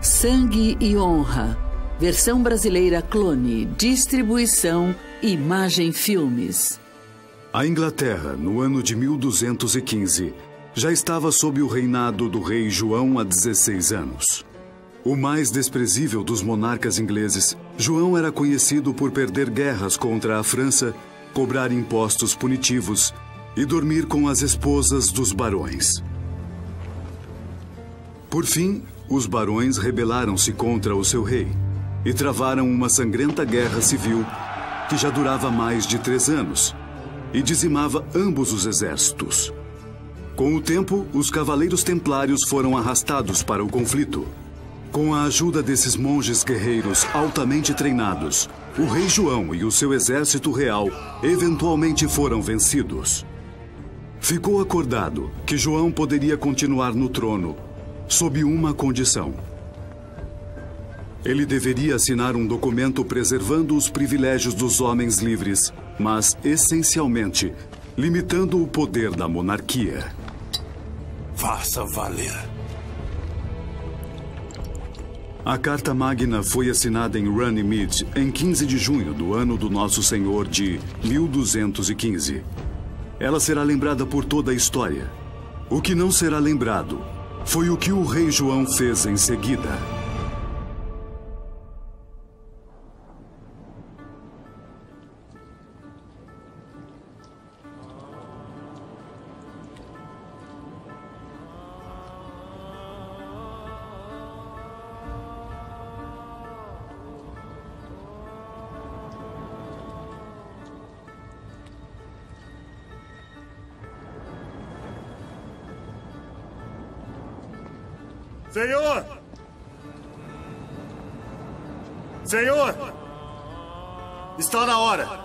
Sangue e Honra. Versão brasileira Clone. Distribuição Imagem Filmes. A Inglaterra, no ano de 1215, já estava sob o reinado do rei João há 16 anos. O mais desprezível dos monarcas ingleses, João era conhecido por perder guerras contra a França, cobrar impostos punitivos e dormir com as esposas dos barões. Por fim, os barões rebelaram-se contra o seu rei e travaram uma sangrenta guerra civil que já durava mais de 3 anos e dizimava ambos os exércitos. Com o tempo, os cavaleiros templários foram arrastados para o conflito. Com a ajuda desses monges guerreiros altamente treinados, o rei João e o seu exército real eventualmente foram vencidos. Ficou acordado que João poderia continuar no trono sob uma condição. Ele deveria assinar um documento preservando os privilégios dos homens livres, mas, essencialmente, limitando o poder da monarquia. Faça valer. A Carta Magna foi assinada em Runnymede em 15 de junho do ano do Nosso Senhor de 1215. Ela será lembrada por toda a história. O que não será lembrado foi o que o rei João fez em seguida. Senhor! Senhor! Está na hora!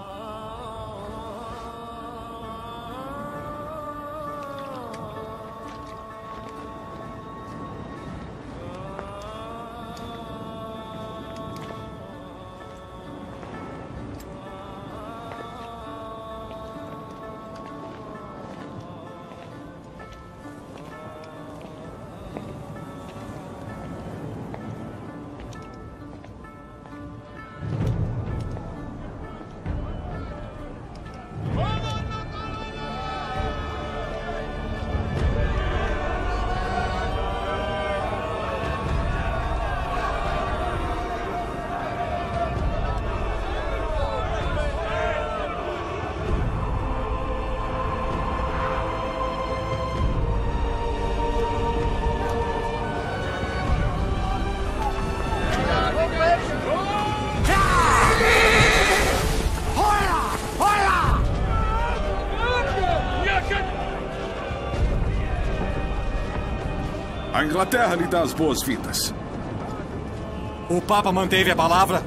A Inglaterra lhe dá as boas-vindas. O Papa manteve a palavra?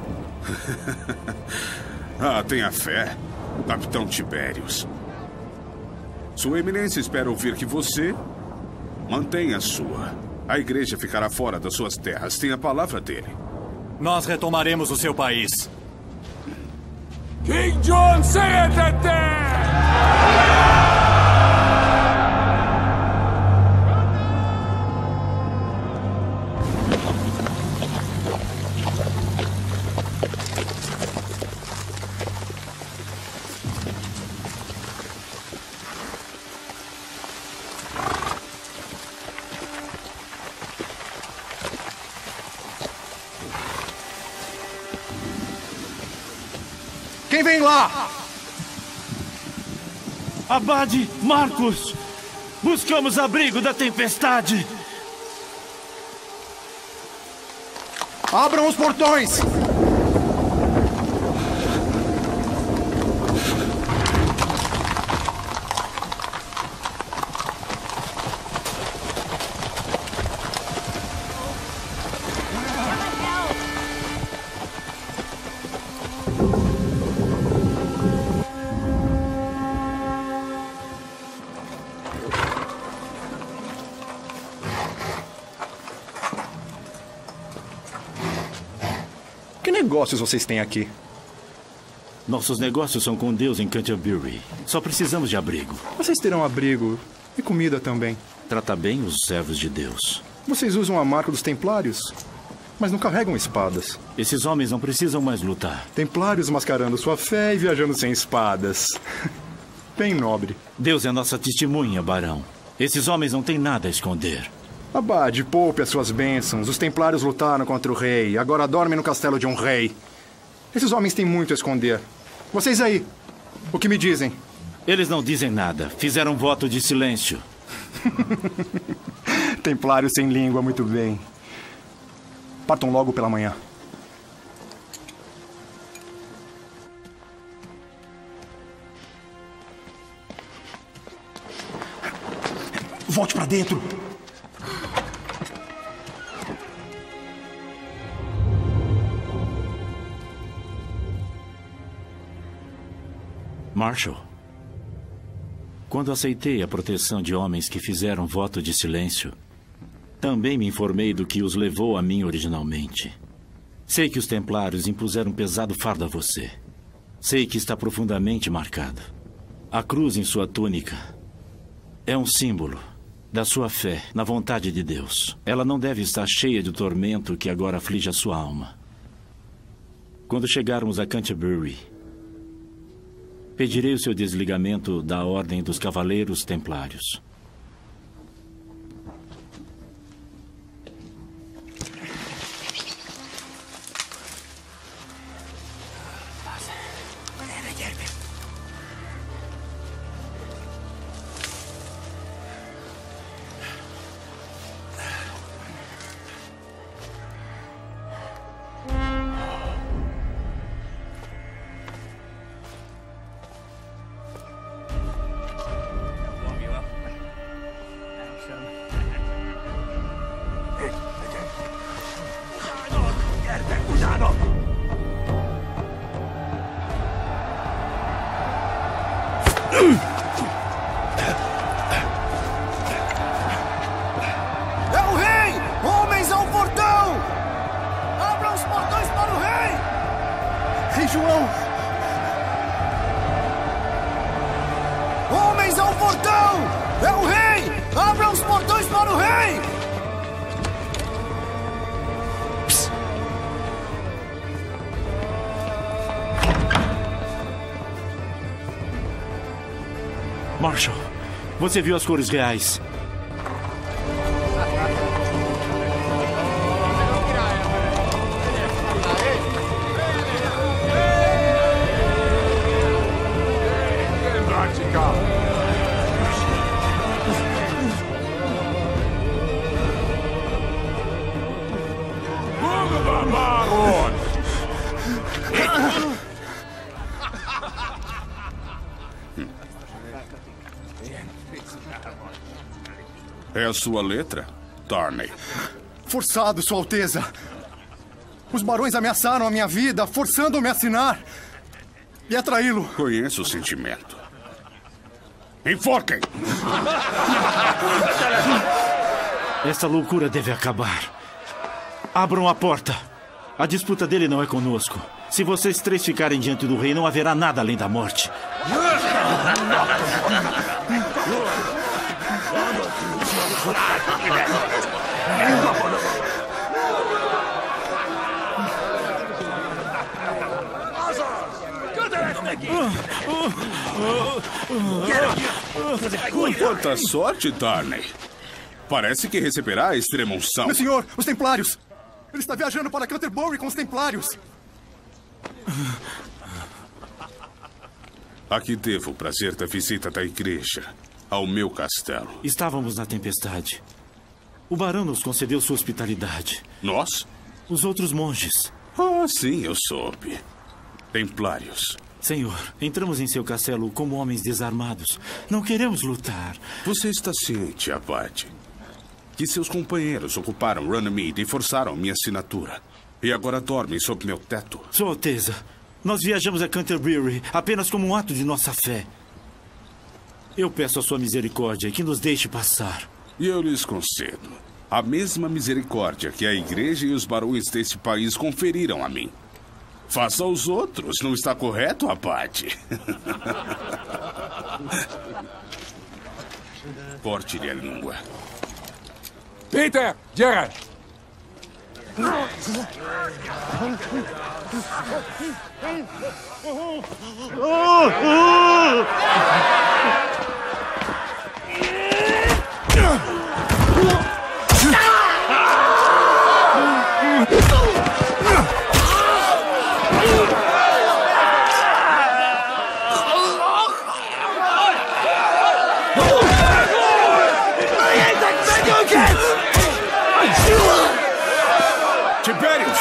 Tenha fé, Capitão Tibérius. Sua Eminência espera ouvir que você mantenha a sua. A igreja ficará fora das suas terras. Tem a palavra dele. Nós retomaremos o seu país. King John saith it! Quem vem lá? Abade Marcos! Buscamos abrigo da tempestade! Abram os portões! Que negócios vocês têm aqui? Nossos negócios são com Deus em Canterbury. Só precisamos de abrigo. Vocês terão abrigo e comida também. Trata bem os servos de Deus. Vocês usam a marca dos Templários? mas não carregam espadas. Esses homens não precisam mais lutar. Templários mascarando sua fé e viajando sem espadas. Bem nobre. Deus é nossa testemunha, barão. Esses homens não têm nada a esconder. Abade, poupe as suas bênçãos. Os templários lutaram contra o rei. Agora dormem no castelo de um rei. Esses homens têm muito a esconder. Vocês aí, o que me dizem? Eles não dizem nada. Fizeram voto de silêncio. Templários sem língua, muito bem. Partam logo pela manhã. Volte pra dentro. Marshal, quando aceitei a proteção de homens que fizeram voto de silêncio, também me informei do que os levou a mim originalmente. Sei que os templários impuseram um pesado fardo a você. Sei que está profundamente marcado. A cruz em sua túnica é um símbolo da sua fé na vontade de Deus. Ela não deve estar cheia de tormento que agora aflige a sua alma. Quando chegarmos a Canterbury, pedirei o seu desligamento da Ordem dos Cavaleiros Templários. É o rei! Homens ao portão! Abram os portões para o rei! Rei João! Homens ao portão! É o rei! Abram os portões para o rei! Marshal, você viu as cores reais. É a sua letra, Darnay? Forçado, Sua Alteza. Os barões ameaçaram a minha vida, forçando-me a assinar. E a traí-lo. Conheço o sentimento. Enforquem! Essa loucura deve acabar. Abram a porta. A disputa dele não é conosco. Se vocês três ficarem diante do rei, não haverá nada além da morte. Quanta sorte, Darnay. Parece que receberá a extrema unção. Meu senhor, os templários. Ele está viajando para Canterbury com os templários. A que devo o prazer da visita da igreja ao meu castelo? Estávamos na tempestade. O barão nos concedeu sua hospitalidade. Nós? Os outros monges. Ah, sim, eu soube. Templários. Senhor, entramos em seu castelo como homens desarmados. Não queremos lutar. Você está ciente, Abade, que seus companheiros ocuparam Runnymede e forçaram minha assinatura. E agora dormem sob meu teto. Sua Alteza, nós viajamos a Canterbury apenas como um ato de nossa fé. Eu peço a sua misericórdia que nos deixe passar. E eu lhes concedo a mesma misericórdia que a igreja e os barões desse país conferiram a mim. Faça aos outros, não está correto, Abade? Corte-lhe a língua. Peter! Gerard! Tiberius!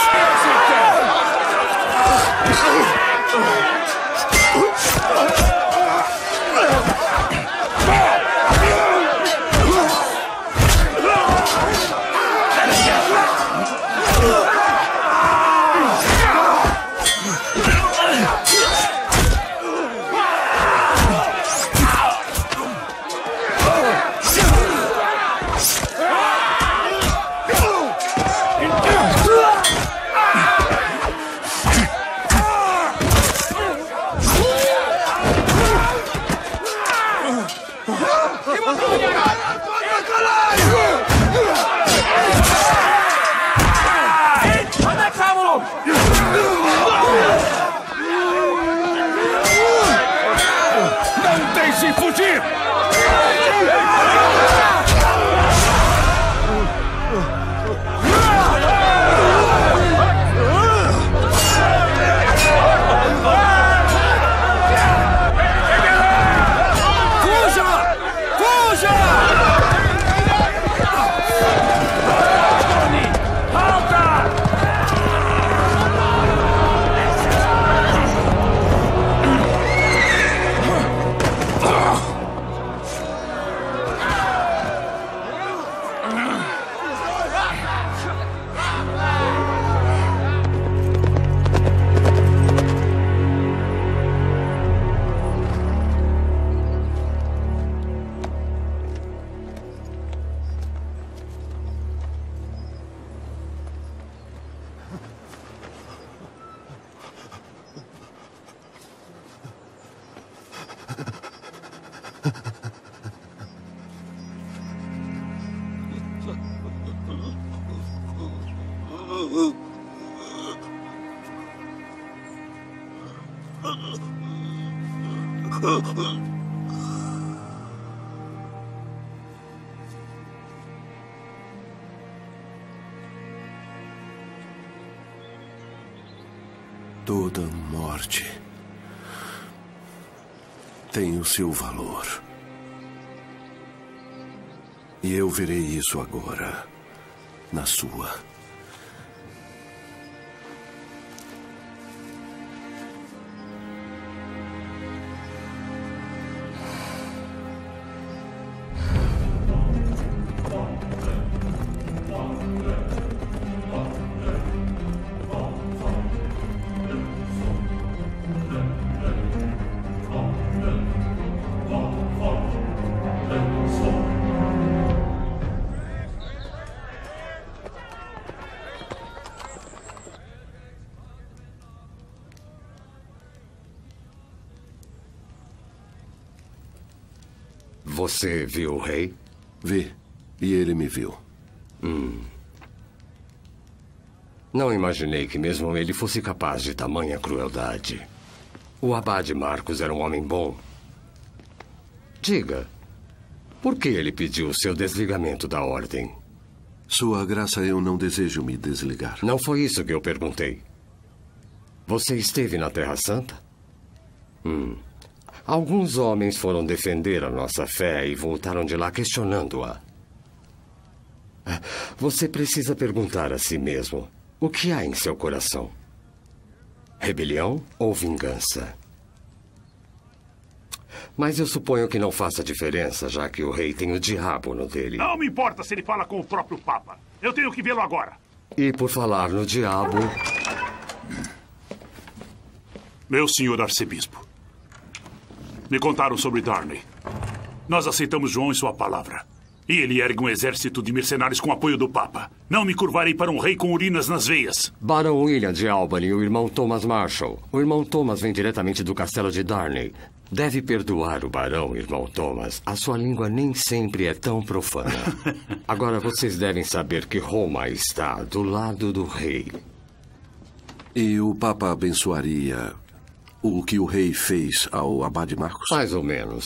Não deixe fugir! Toda morte tem o seu valor. E eu verei isso agora, na sua. Você viu o rei? Vi. E ele me viu. Não imaginei que mesmo ele fosse capaz de tamanha crueldade. O abade Marcos era um homem bom. Diga, por que ele pediu seu desligamento da ordem? Sua Graça, eu não desejo me desligar. Não foi isso que eu perguntei. Você esteve na Terra Santa? Alguns homens foram defender a nossa fé e voltaram de lá questionando-a. Você precisa perguntar a si mesmo: o que há em seu coração? Rebelião ou vingança? Mas eu suponho que não faça diferença, já que o rei tem o diabo no dele. Não me importa se ele fala com o próprio Papa. Eu tenho que vê-lo agora. E por falar no diabo... Meu senhor arcebispo, me contaram sobre Darnley. Nós aceitamos João em sua palavra. E ele ergue um exército de mercenários com apoio do Papa. Não me curvarei para um rei com urinas nas veias. Barão William de Albany e o irmão Thomas Marshall. O irmão Thomas vem diretamente do castelo de Darnley. Deve perdoar o barão, irmão Thomas. A sua língua nem sempre é tão profana. Agora vocês devem saber que Roma está do lado do rei. E o Papa abençoaria o que o rei fez ao abade Marcos? Mais ou menos.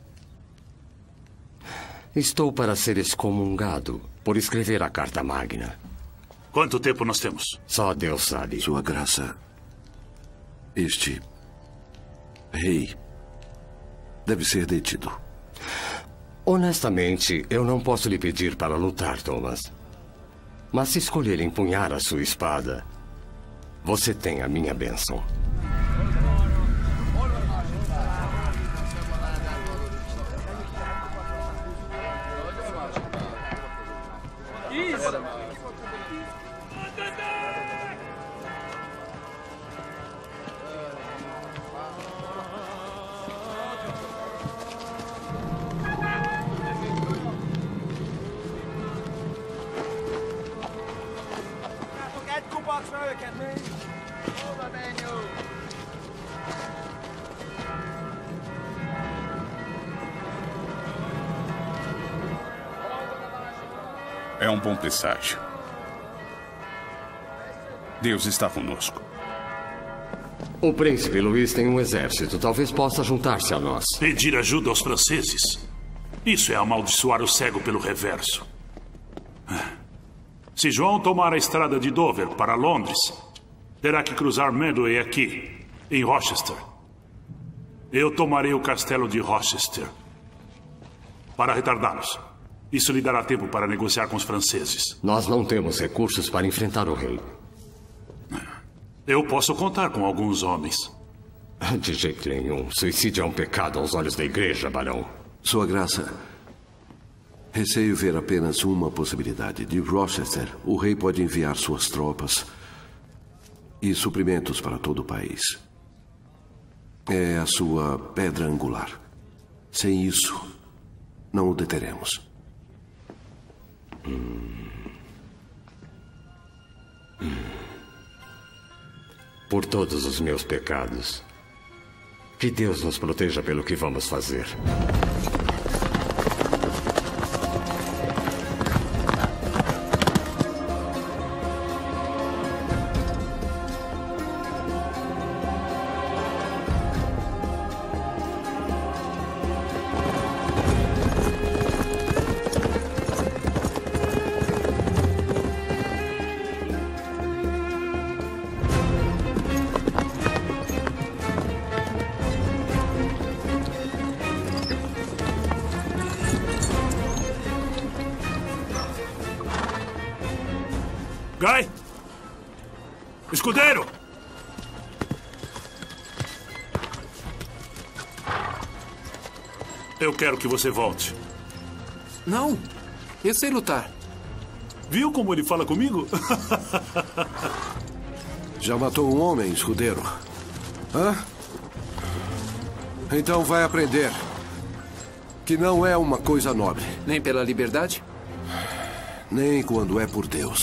Estou para ser excomungado por escrever a Carta Magna. Quanto tempo nós temos? Só Deus sabe. Sua Graça, este rei deve ser detido. Honestamente, eu não posso lhe pedir para lutar, Thomas. Mas se escolher empunhar a sua espada, você tem a minha bênção. É um bom presságio. Deus está conosco. O príncipe Luís tem um exército. Talvez possa juntar-se a nós. Pedir ajuda aos franceses? Isso é amaldiçoar o cego pelo reverso. Se João tomar a estrada de Dover para Londres, terá que cruzar Medway aqui, em Rochester. Eu tomarei o castelo de Rochester para retardá-los. Isso lhe dará tempo para negociar com os franceses. Nós não temos recursos para enfrentar o rei. Eu posso contar com alguns homens. De jeito nenhum. Suicídio é um pecado aos olhos da igreja, barão. Sua Graça, receio ver apenas uma possibilidade. De Rochester, o rei pode enviar suas tropas e suprimentos para todo o país. É a sua pedra angular. Sem isso, não o deteremos. Por todos os meus pecados, que Deus nos proteja pelo que vamos fazer. Guy! Escudeiro! Eu quero que você volte. Não, eu sei lutar. Viu como ele fala comigo? Já matou um homem, escudeiro. Hã? Então vai aprender que não é uma coisa nobre. Nem pela liberdade? Nem quando é por Deus.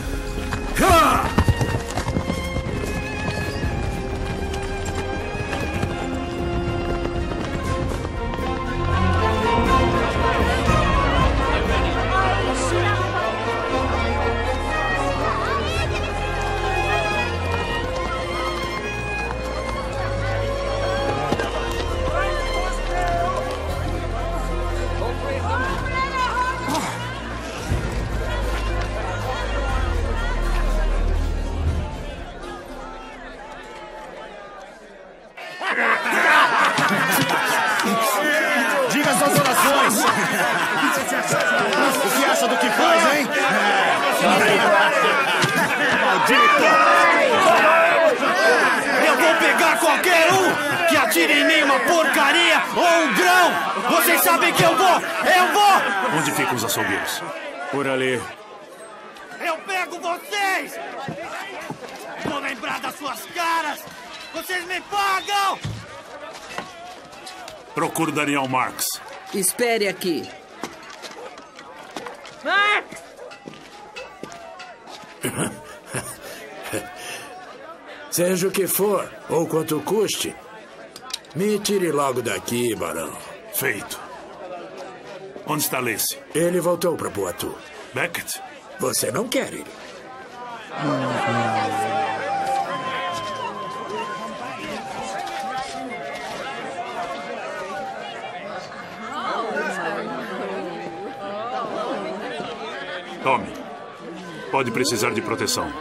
Diga suas orações! O que acha do que faz, hein? Maldito! Eu vou pegar qualquer um que atire em mim uma porcaria ou um grão! Vocês sabem que eu vou! Eu vou! Onde ficam os açougueiros? Por ali. Eu pego vocês! Vou lembrar das suas caras! Vocês me pagam! Procuro Daniel Marks. Espere aqui. Seja o que for, ou quanto custe, me tire logo daqui, barão. Feito. Onde está Lacey? Ele voltou para Poitou. Beckett? Você não quer ele. Tome. Pode precisar de proteção.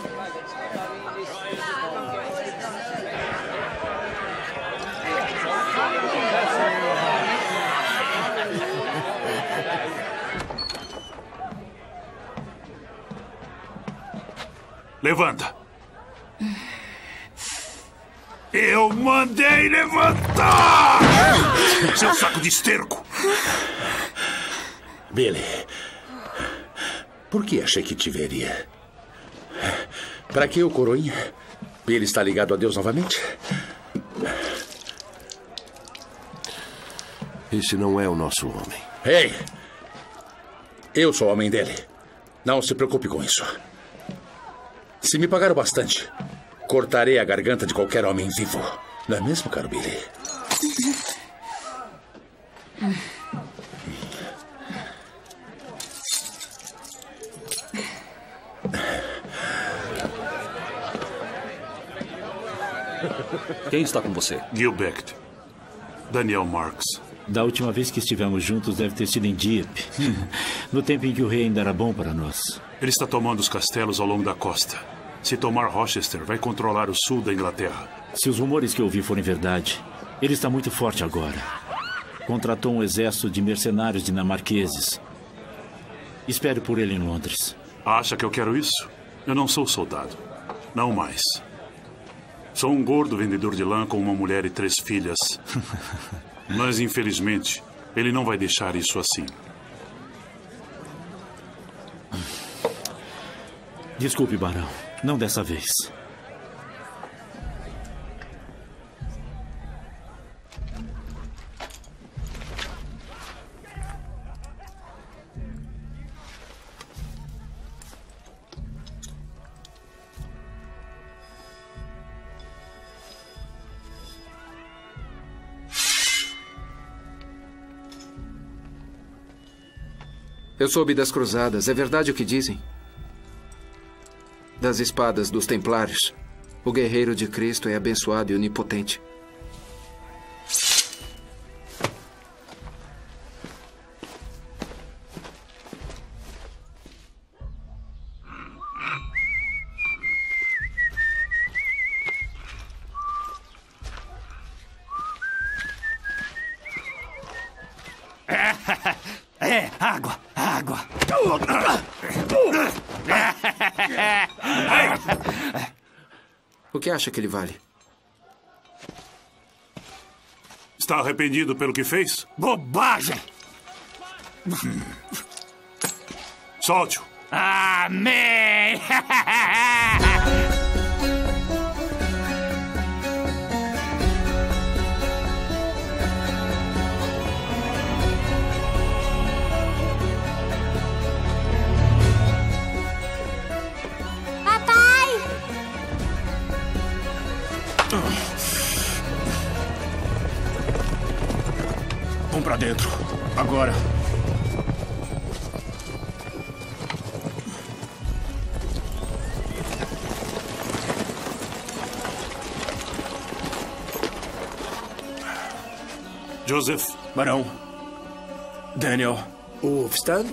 Levanta. Eu mandei levantar! Seu saco de esterco! Billy, por que achei que te veria? Para que o coroinha? Billy está ligado a Deus novamente? Esse não é o nosso homem. Ei! Eu sou o homem dele. Não se preocupe com isso. Se me pagar o bastante, cortarei a garganta de qualquer homem vivo. Não é mesmo, caro Billy? Quem está com você? Gil Beckett. Daniel Marks. Da última vez que estivemos juntos deve ter sido em Dieppe. No tempo em que o rei ainda era bom para nós. Ele está tomando os castelos ao longo da costa. Se tomar Rochester, vai controlar o sul da Inglaterra. Se os rumores que ouvi forem verdade, ele está muito forte agora. Contratou um exército de mercenários dinamarqueses. Espero por ele em Londres. Acha que eu quero isso? Eu não sou soldado. Não mais. Sou um gordo vendedor de lã com uma mulher e 3 filhas. Mas, infelizmente, ele não vai deixar isso assim. Desculpe, barão. Não dessa vez. Eu soube das cruzadas. É verdade o que dizem? Das espadas dos templários. O guerreiro de Cristo é abençoado e onipotente. Água! Água! O que acha que ele vale? Está arrependido pelo que fez? Bobagem! Solte-o. Amém! Vamos pra dentro. Agora. Joseph. Barão. Daniel. Ulfstan.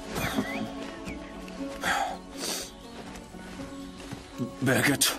Beckett.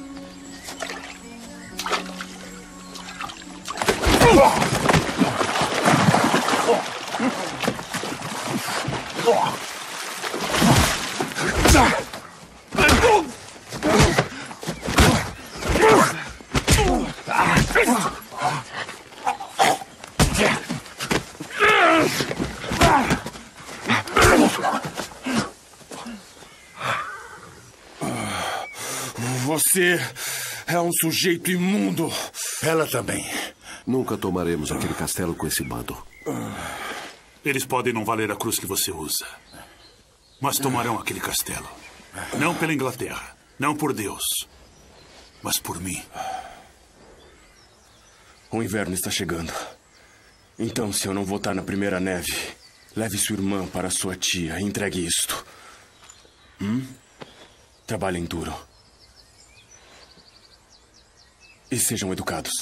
Você é um sujeito imundo. Ela também. Nunca tomaremos aquele castelo com esse bando. Eles podem não valer a cruz que você usa. Mas tomarão aquele castelo. Não pela Inglaterra, não por Deus, mas por mim. O inverno está chegando. Então, se eu não voltar na primeira neve, leve sua irmã para sua tia e entregue isto. Trabalhem duro. E sejam educados.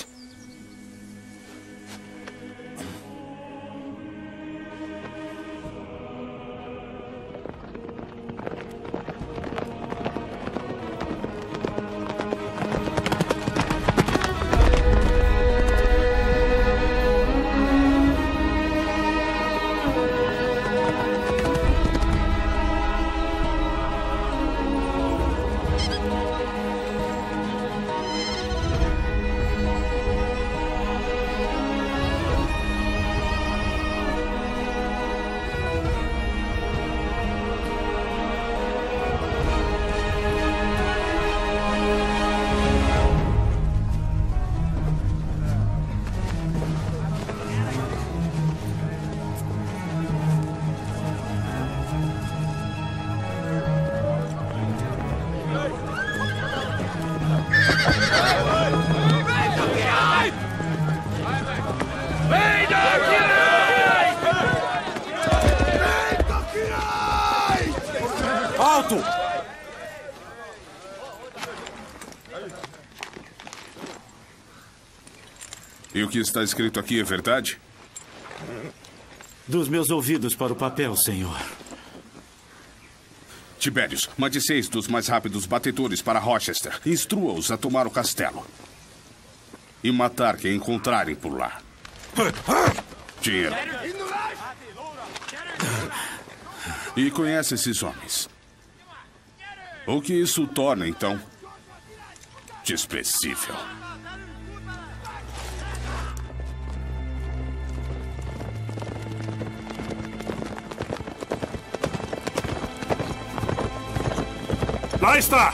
Alto! E o que está escrito aqui é verdade? Dos meus ouvidos para o papel, senhor. Tibérius, mande 6 dos mais rápidos batedores para Rochester. Instrua-os a tomar o castelo. E matar quem encontrarem por lá. Dinheiro. E conhece esses homens. O que isso torna, então, desprezível. Lá está!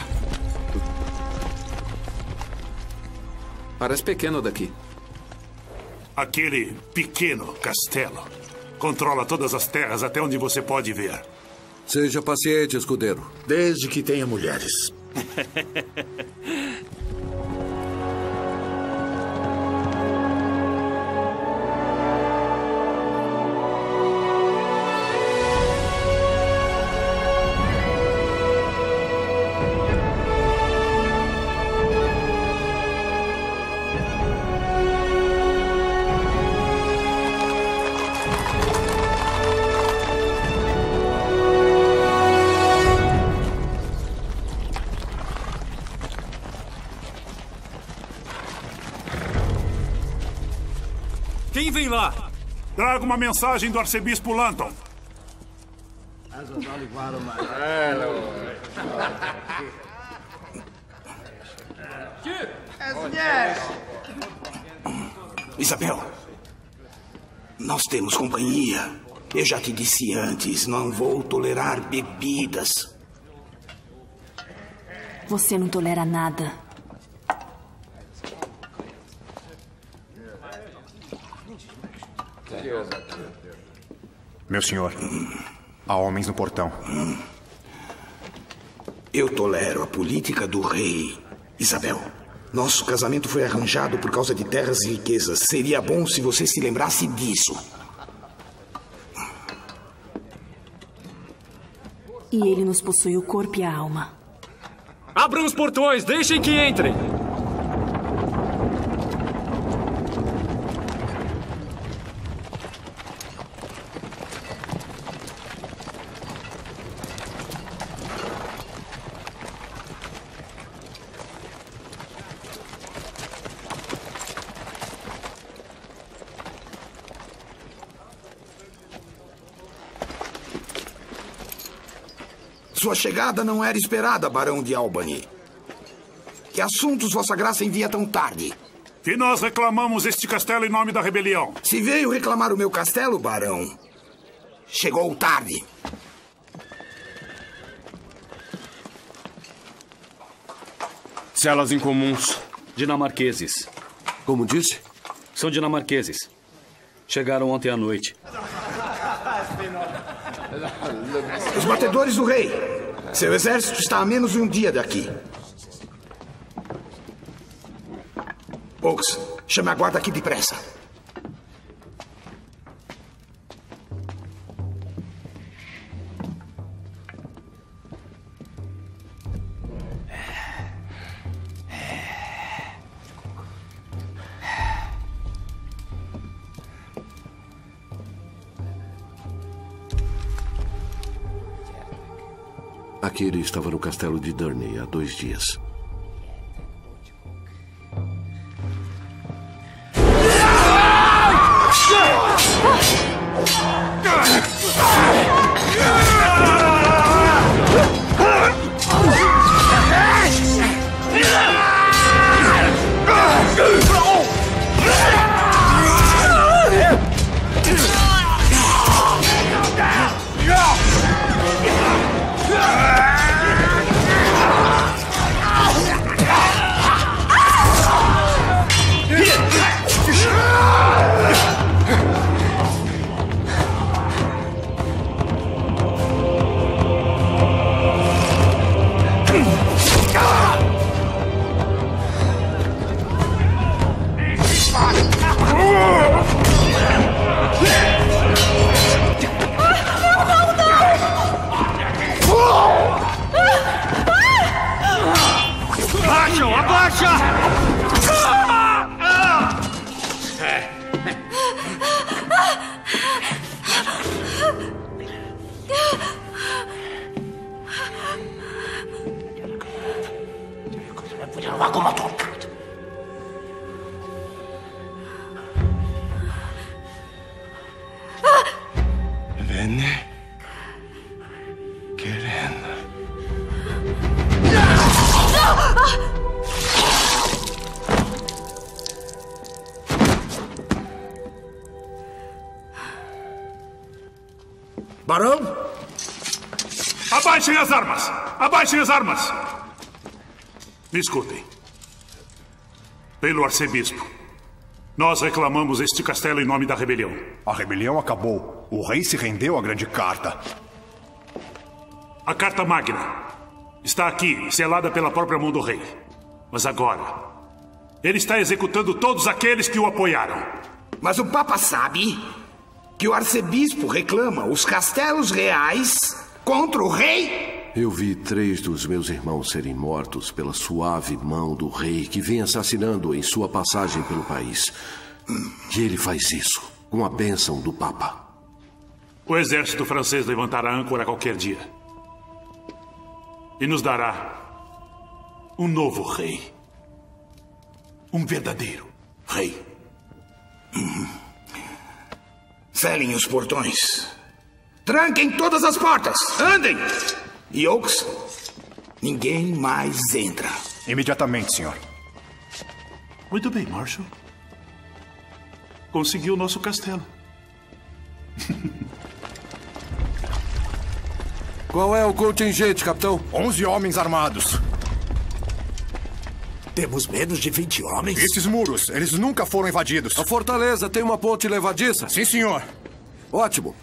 Parece pequeno daqui. Aquele pequeno castelo controla todas as terras até onde você pode ver. Seja paciente, escudeiro. Desde que tenha mulheres. Quem vem lá? Traga uma mensagem do arcebispo Lanton. Isabel, nós temos companhia. Eu já te disse antes, não vou tolerar bebidas. Você não tolera nada. Meu senhor, há homens no portão. Eu tolero a política do rei. Isabel, nosso casamento foi arranjado por causa de terras e riquezas. Seria bom se você se lembrasse disso. E ele nos possui o corpo e a alma. Abram os portões, deixem que entrem! Sua chegada não era esperada, Barão de Albany. Que assuntos Vossa Graça envia tão tarde? Que nós reclamamos este castelo em nome da rebelião. Se veio reclamar o meu castelo, Barão, chegou tarde. Celas incomuns. Dinamarqueses. Como disse? São dinamarqueses. Chegaram ontem à noite. Os batedores do rei. Seu exército está a menos de um dia daqui. Oaks, chame a guarda aqui depressa. Aquele estava no castelo de Durney há 2 dias. Barão? Abaixem as armas! Abaixem as armas! Me escutem. Pelo arcebispo, nós reclamamos este castelo em nome da rebelião. A rebelião acabou. O rei se rendeu à grande carta. A carta magna está aqui, selada pela própria mão do rei. Mas agora, ele está executando todos aqueles que o apoiaram. Mas o Papa sabe que o arcebispo reclama os castelos reais contra o rei? Eu vi 3 dos meus irmãos serem mortos pela suave mão do rei que vem assassinando-o em sua passagem pelo país. E ele faz isso com a bênção do Papa. O exército francês levantará âncora qualquer dia. E nos dará um novo rei. Um verdadeiro rei. Selem os portões. Tranquem todas as portas. Andem! E Oaks, ninguém mais entra. Imediatamente, senhor. Muito bem, Marshal. Conseguiu o nosso castelo. Qual é o contingente, capitão? 11 homens armados. Temos menos de 20 homens? Esses muros, eles nunca foram invadidos. A fortaleza tem uma ponte levadiça? Sim, senhor. Ótimo.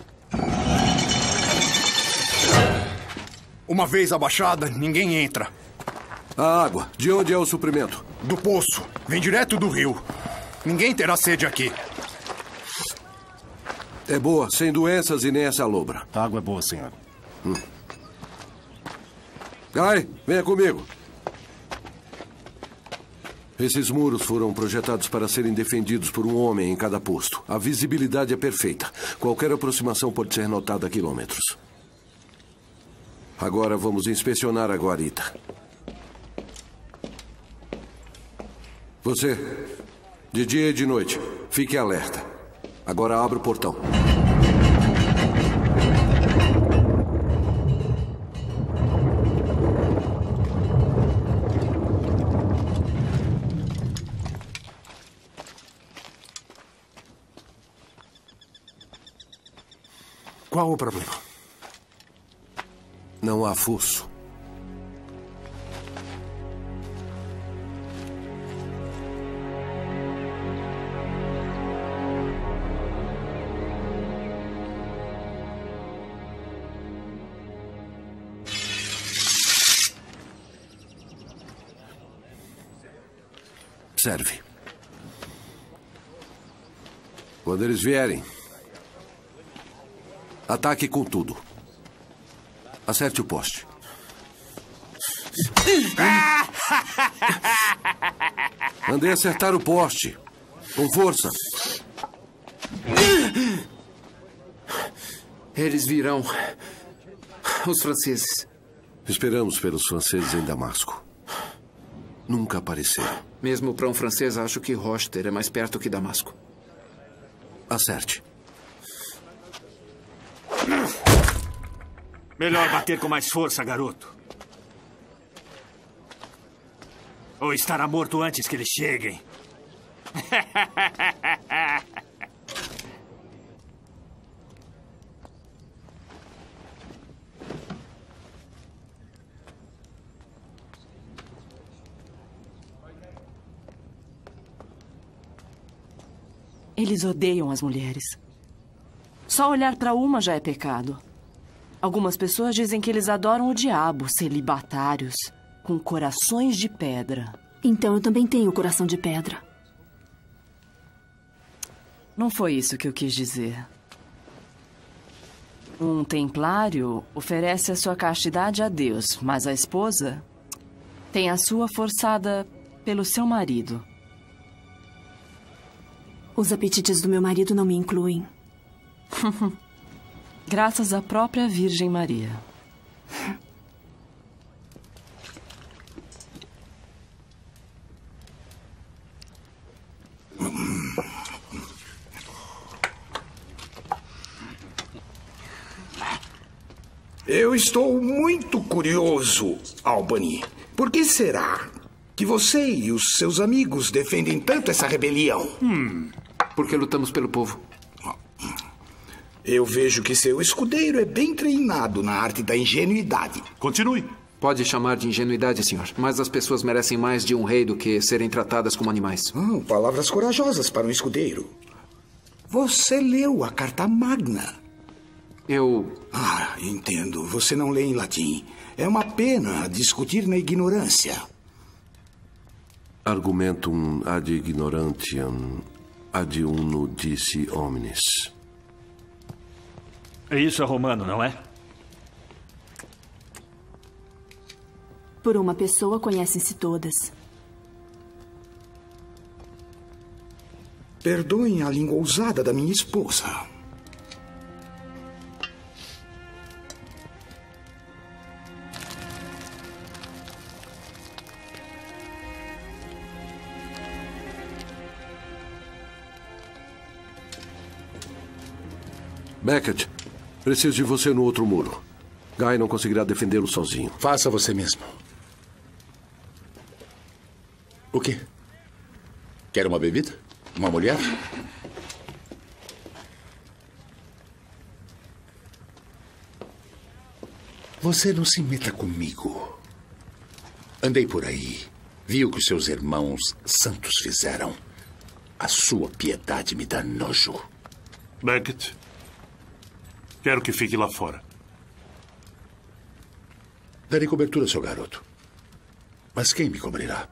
Uma vez abaixada, ninguém entra. A água, de onde é o suprimento? Do poço. Vem direto do rio. Ninguém terá sede aqui. É boa, sem doenças e nem essa alobra. A água é boa, senhor. Guy, venha comigo. Esses muros foram projetados para serem defendidos por um homem em cada posto. A visibilidade é perfeita. Qualquer aproximação pode ser notada a quilômetros. Agora vamos inspecionar a guarita. Você, de dia e de noite, fique alerta. Agora abra o portão. Qual o problema? Não há fosso. Serve. Quando eles vierem, ataque com tudo. Acerte o poste. Mandei acertar o poste. Com força. Eles virão. Os franceses. Esperamos pelos franceses em Damasco. Nunca apareceram. Mesmo para um francês, acho que Rochester é mais perto que Damasco. Acerte. Melhor bater com mais força, garoto. Ou estará morto antes que eles cheguem. Eles odeiam as mulheres. Só olhar para uma já é pecado. Algumas pessoas dizem que eles adoram o diabo, celibatários, com corações de pedra. Então eu também tenho coração de pedra. Não foi isso que eu quis dizer. Um templário oferece a sua castidade a Deus, mas a esposa tem a sua forçada pelo seu marido. Os apetites do meu marido não me incluem. Graças à própria Virgem Maria. Eu estou muito curioso, Albany. Por que será que você e os seus amigos defendem tanto essa rebelião? Porque lutamos pelo povo. Eu vejo que seu escudeiro é bem treinado na arte da ingenuidade. Continue. Pode chamar de ingenuidade, senhor. Mas as pessoas merecem mais de um rei do que serem tratadas como animais. Palavras corajosas para um escudeiro. Você leu a Carta Magna. Entendo. Você não lê em latim. É uma pena discutir na ignorância. Argumentum ad ignorantiam ad uno dici homines. Isso é romano, não é? Por uma pessoa conhecem-se todas. Perdoem a língua ousada da minha esposa. Beckett, preciso de você no outro muro. Guy não conseguirá defendê-lo sozinho. Faça você mesmo. O quê? Quer uma bebida? Uma mulher? Você não se meta comigo. Andei por aí. Vi o que os seus irmãos santos fizeram. A sua piedade me dá nojo. Beckett, quero que fique lá fora. Darei cobertura, seu garoto. Mas quem me cobrirá?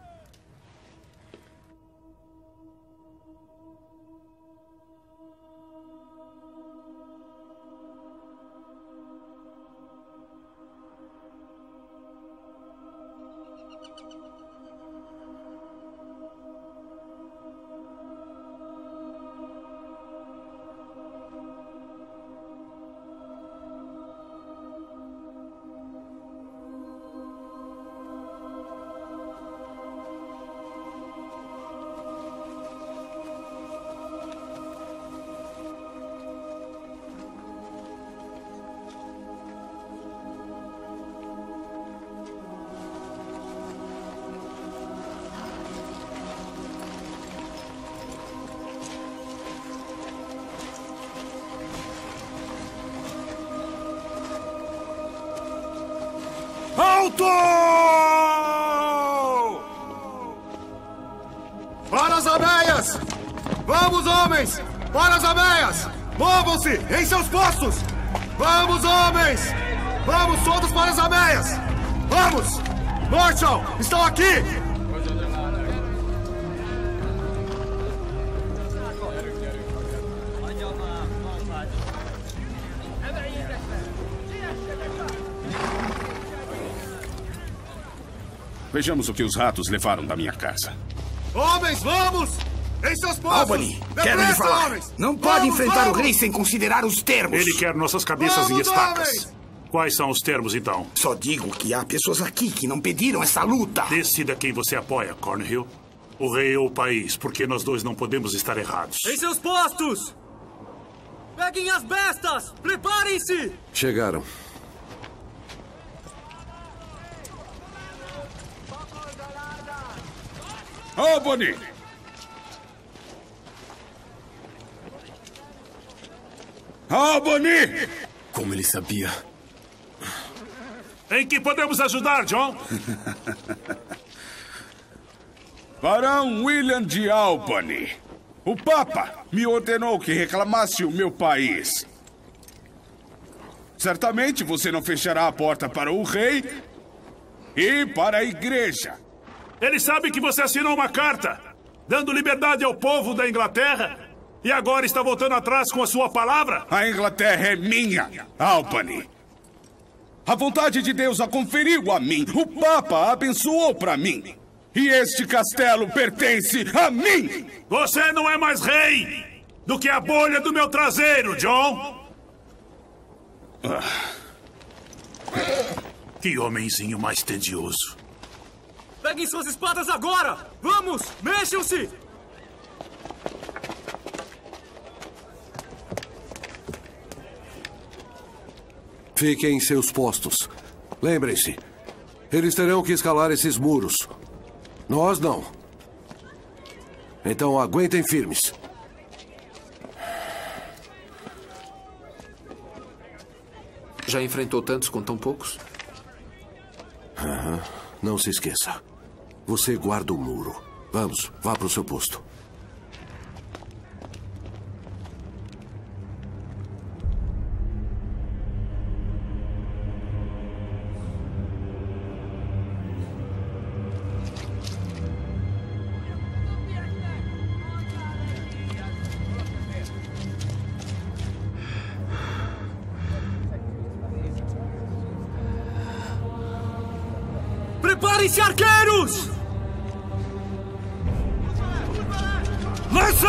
Alto! Para as abeias! Vamos, homens! Para as abeias! Movam-se em seus postos! Vamos, homens! Vamos todos para as abeias! Vamos! Marshall, estão aqui! Vejamos o que os ratos levaram da minha casa. Homens, vamos! Em seus postos! Albany, quero lhe falar. Homens. Não pode enfrentar o rei sem considerar os termos. Ele quer nossas cabeças em estacas. Homens. Quais são os termos, então? Só digo que há pessoas aqui que não pediram essa luta. Decida quem você apoia, Cornhill. O rei ou o país, porque nós dois não podemos estar errados. Em seus postos! Peguem as bestas! Preparem-se! Chegaram. Albany! Albany! Como ele sabia? Em que podemos ajudar, John? Barão William de Albany. O Papa me ordenou que reclamasse o meu país. Certamente você não fechará a porta para o rei e para a igreja. Ele sabe que você assinou uma carta, dando liberdade ao povo da Inglaterra, e agora está voltando atrás com a sua palavra? A Inglaterra é minha, Albany. A vontade de Deus a conferiu a mim. O Papa a abençoou para mim. E este castelo pertence a mim! Você não é mais rei do que a bolha do meu traseiro, John! Que homenzinho mais tedioso. Peguem suas espadas agora! Vamos! Mexam-se! Fiquem em seus postos. Lembrem-se, eles terão que escalar esses muros. Nós não. Então aguentem firmes. Já enfrentou tantos com tão poucos? Não se esqueça. Você guarda o muro. Vamos, vá para o seu posto. Preparem-se, arqueiros! Lance!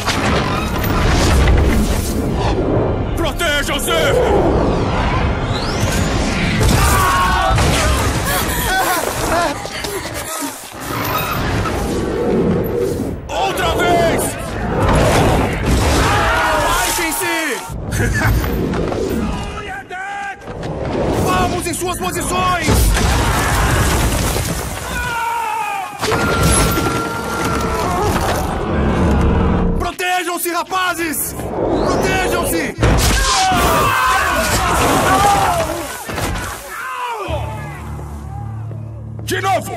Protejam-se! Outra vez! Baixem-se! Vamos em suas posições! Protejam-se, rapazes! Protejam-se! De novo!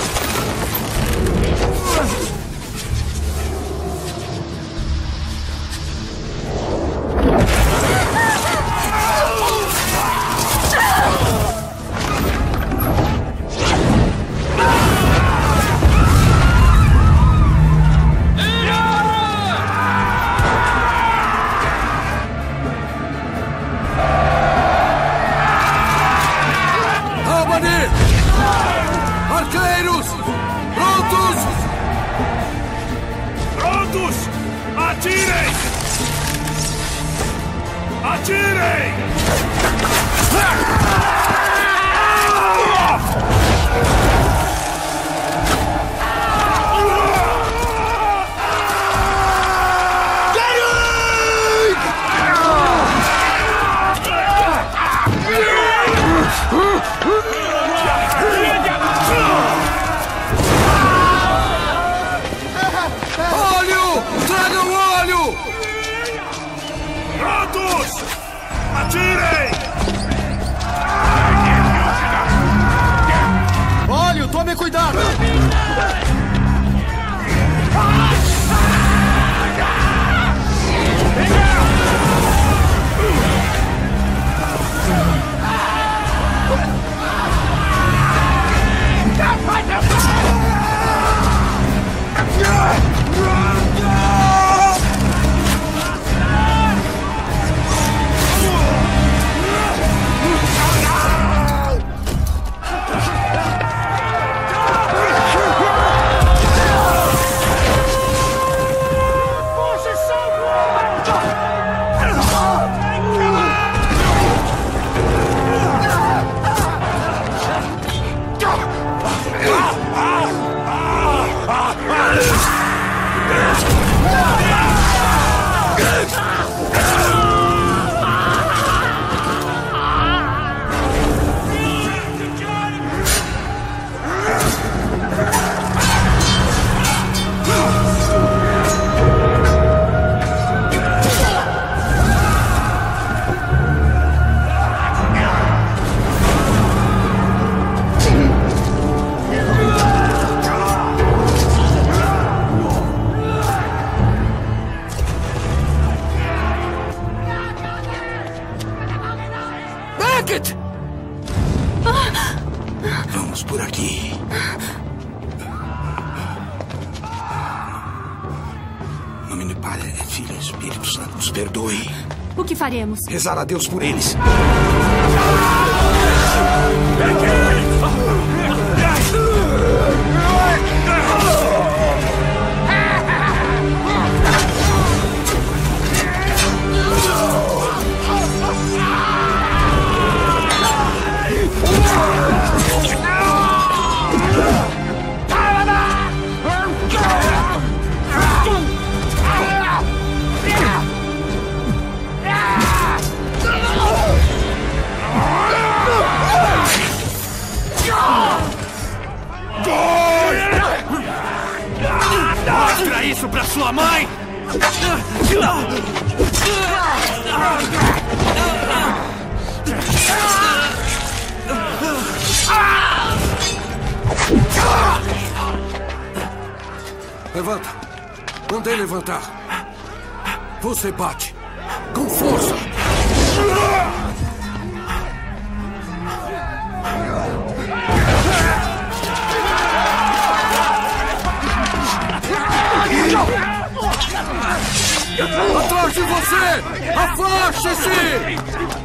Arqueiros! Prontos! Prontos! Atirem! Atirem! Óleo! Tragam óleo! Prontos! Atirem! Óleo, tome cuidado! Filho, Espírito Santo, nos perdoe. O que faremos? Rezar a Deus por eles. Mostra isso pra sua mãe! Levanta. Mantém levantar. Você bate. Com força. Atrás de você! Afaste-se!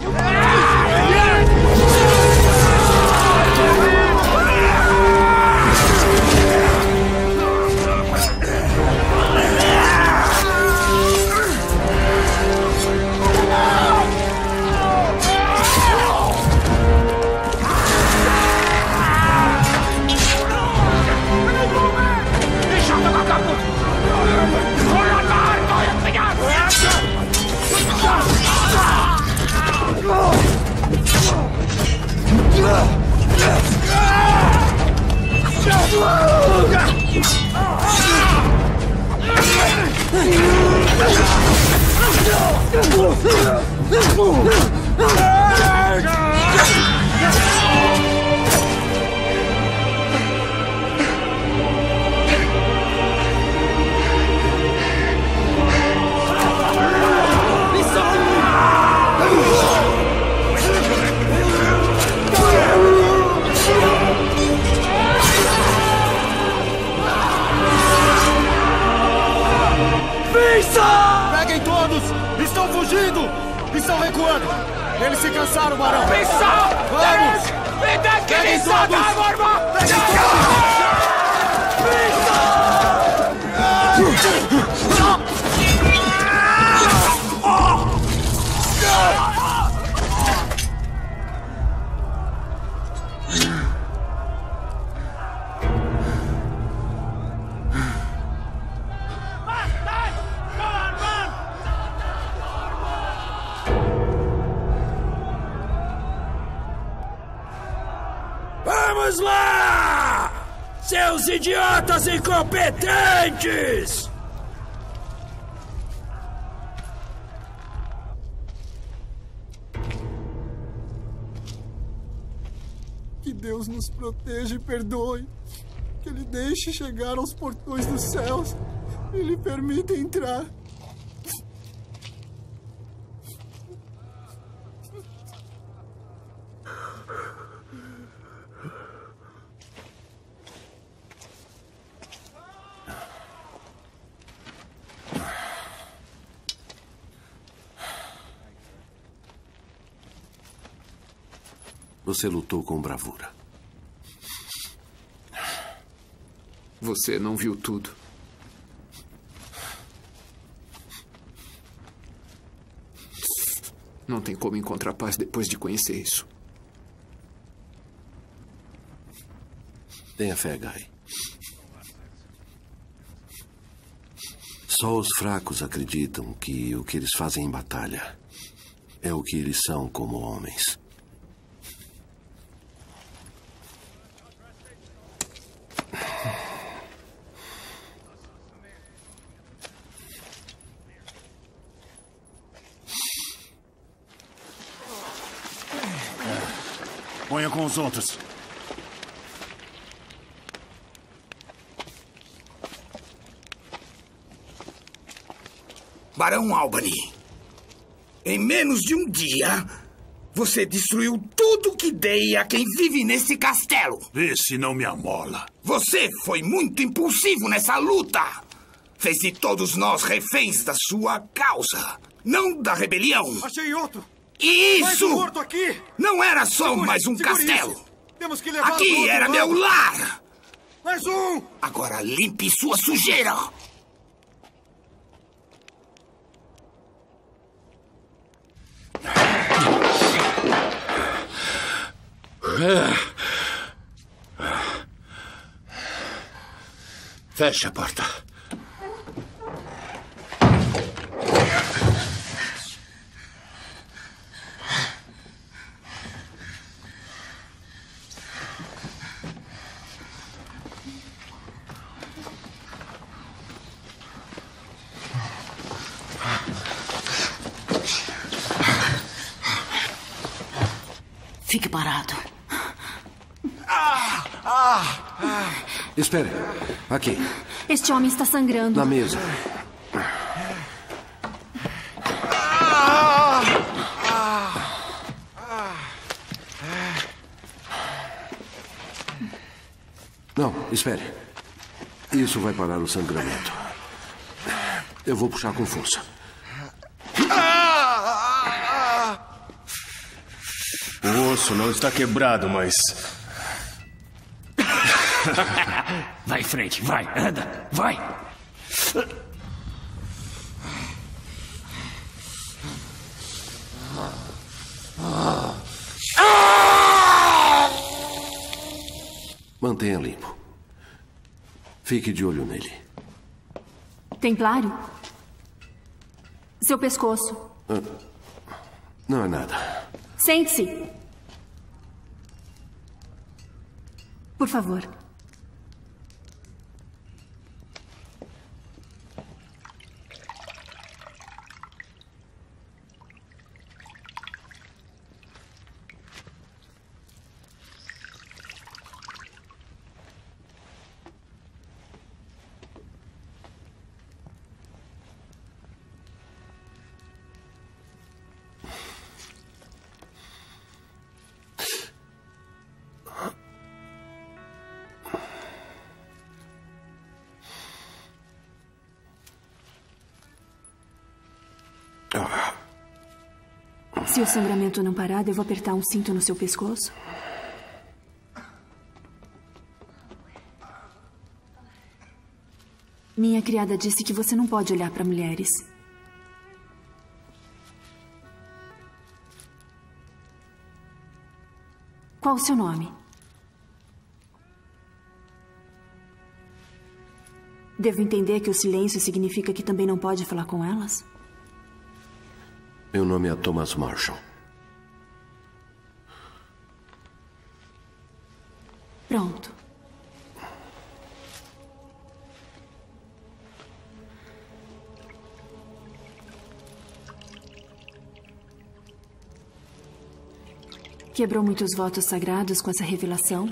Peguem todos! Estão fugindo! Estão recuando! Eles se cansaram, Barão! Missão! Vamos! Vem daqui, Peguem missão! todos! Tá, irmão! Vamos lá! Seus idiotas incompetentes! Que Deus nos proteja e perdoe. Que Ele deixe chegar aos portões dos céus e lhe permita entrar. Você lutou com bravura. Você não viu tudo. Não tem como encontrar paz depois de conhecer isso. Tenha fé, Guy. Só os fracos acreditam que o que eles fazem em batalha é o que eles são como homens. Ponha com os outros. Barão Albany, em menos de um dia, você destruiu tudo que dei a quem vive nesse castelo. Vê se não me amola. Você foi muito impulsivo nessa luta. fez de todos nós reféns da sua causa, não da rebelião. Achei outro! Isso! Mais um morto aqui! Não era só mais um castelo! Isso. Temos que levar aqui era meu lar! Mais um! Agora limpe sua sujeira! Feche a porta. Fique parado. Espere. Aqui. Este homem está sangrando. Na mesa. Não, espere. Isso vai parar o sangramento. Eu vou puxar com força. O osso não está quebrado, mas... Vai em frente, vai, anda, vai! Mantenha limpo. Fique de olho nele. Templário? Seu pescoço. Não é nada. Sente-se. Por favor. Se o sangramento não parar, devo apertar um cinto no seu pescoço? Minha criada disse que você não pode olhar para mulheres. Qual o seu nome? Devo entender que o silêncio significa que também não pode falar com elas? Meu nome é Thomas Marshall. Pronto. Quebrou muitos votos sagrados com essa revelação?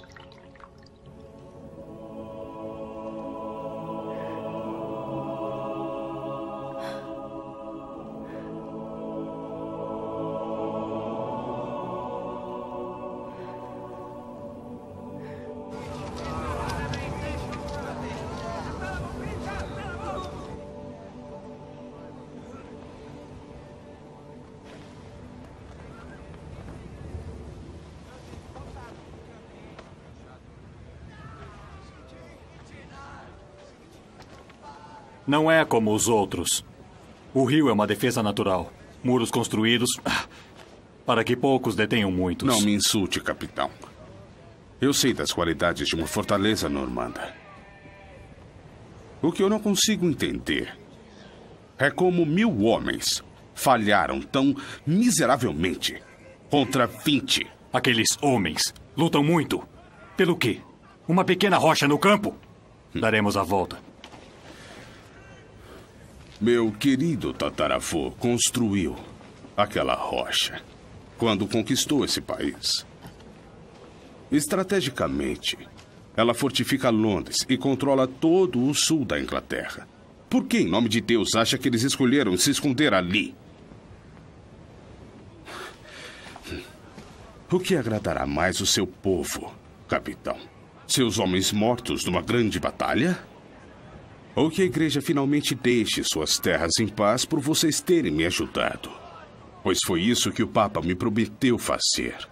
Não é como os outros. O rio é uma defesa natural. Muros construídos para que poucos detenham muitos. Não me insulte, capitão. Eu sei das qualidades de uma fortaleza normanda. O que eu não consigo entender é como 1000 homens falharam tão miseravelmente contra 20. Aqueles homens lutam muito. Pelo quê? Uma pequena rocha no campo? Daremos a volta. Meu querido tataravô construiu aquela rocha quando conquistou esse país. Estrategicamente, ela fortifica Londres e controla todo o sul da Inglaterra. Por que, em nome de Deus, acha que eles escolheram se esconder ali? O que agradará mais o seu povo, capitão? Seus homens mortos numa grande batalha? Ou que a igreja finalmente deixe suas terras em paz por vocês terem me ajudado. Pois foi isso que o Papa me prometeu fazer.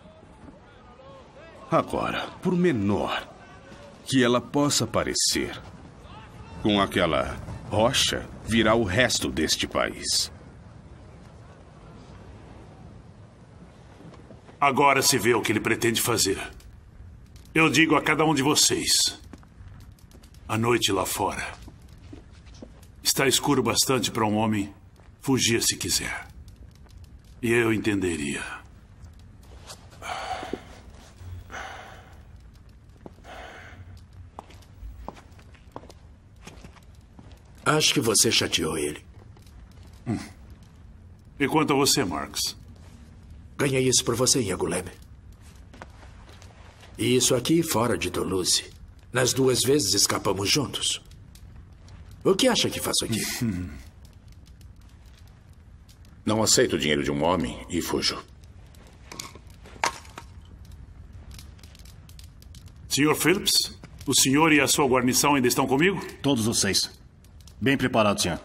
Agora, por menor que ela possa parecer, com aquela rocha virá o resto deste país. Agora se vê o que ele pretende fazer. Eu digo a cada um de vocês. A noite lá fora está escuro bastante para um homem fugir se quiser. E eu entenderia. Acho que você chateou ele. E quanto a você, Marx? Ganhei isso por você em Anguleme. E isso aqui fora de Toulouse. Nas 2 vezes escapamos juntos. O que acha que faço aqui? Não aceito o dinheiro de um homem e fujo. Sr. Phillips, o senhor e a sua guarnição ainda estão comigo? Todos os 6. Bem preparado, senhor.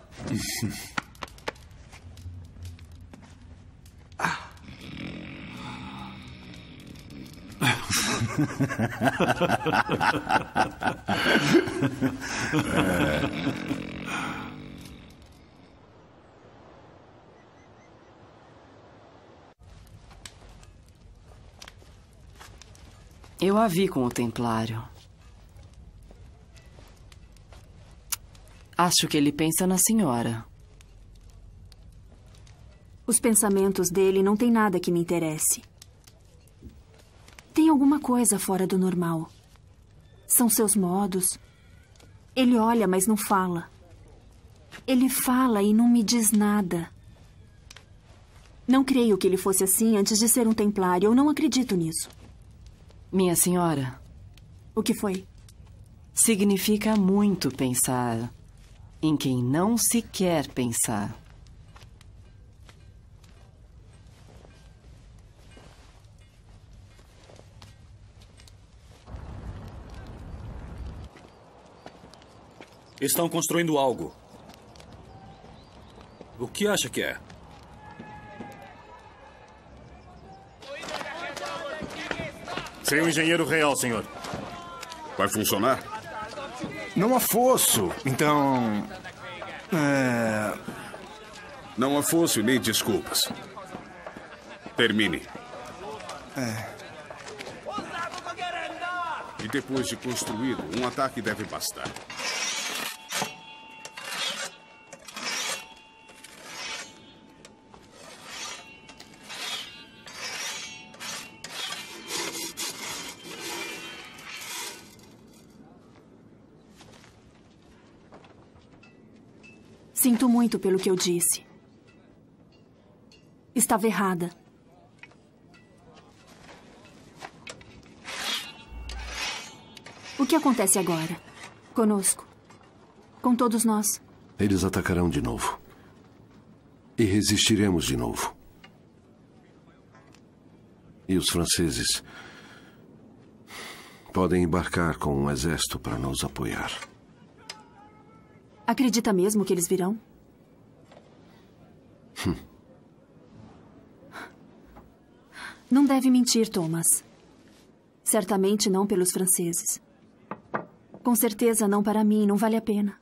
Eu a vi com o Templário. Acho que ele pensa na senhora. Os pensamentos dele não têm nada que me interesse. Tem alguma coisa fora do normal. São seus modos. Ele olha, mas não fala. Ele fala e não me diz nada. Não creio que ele fosse assim antes de ser um templário. Eu não acredito nisso. Minha senhora. O que foi? Significa muito pensar em quem não se quer pensar. Estão construindo algo. O que acha que é? Sei um engenheiro real, senhor. Vai funcionar? Não há fosso, então... Não há fosso e nem desculpas. Termine. E depois de construído, um ataque deve bastar. Sinto muito pelo que eu disse. Estava errada. O que acontece agora? Conosco? Com todos nós? Eles atacarão de novo. E resistiremos de novo. E os franceses podem embarcar com um exército para nos apoiar. Acredita mesmo que eles virão? Não deve mentir, Thomas. Certamente não pelos franceses. Com certeza não para mim, não vale a pena.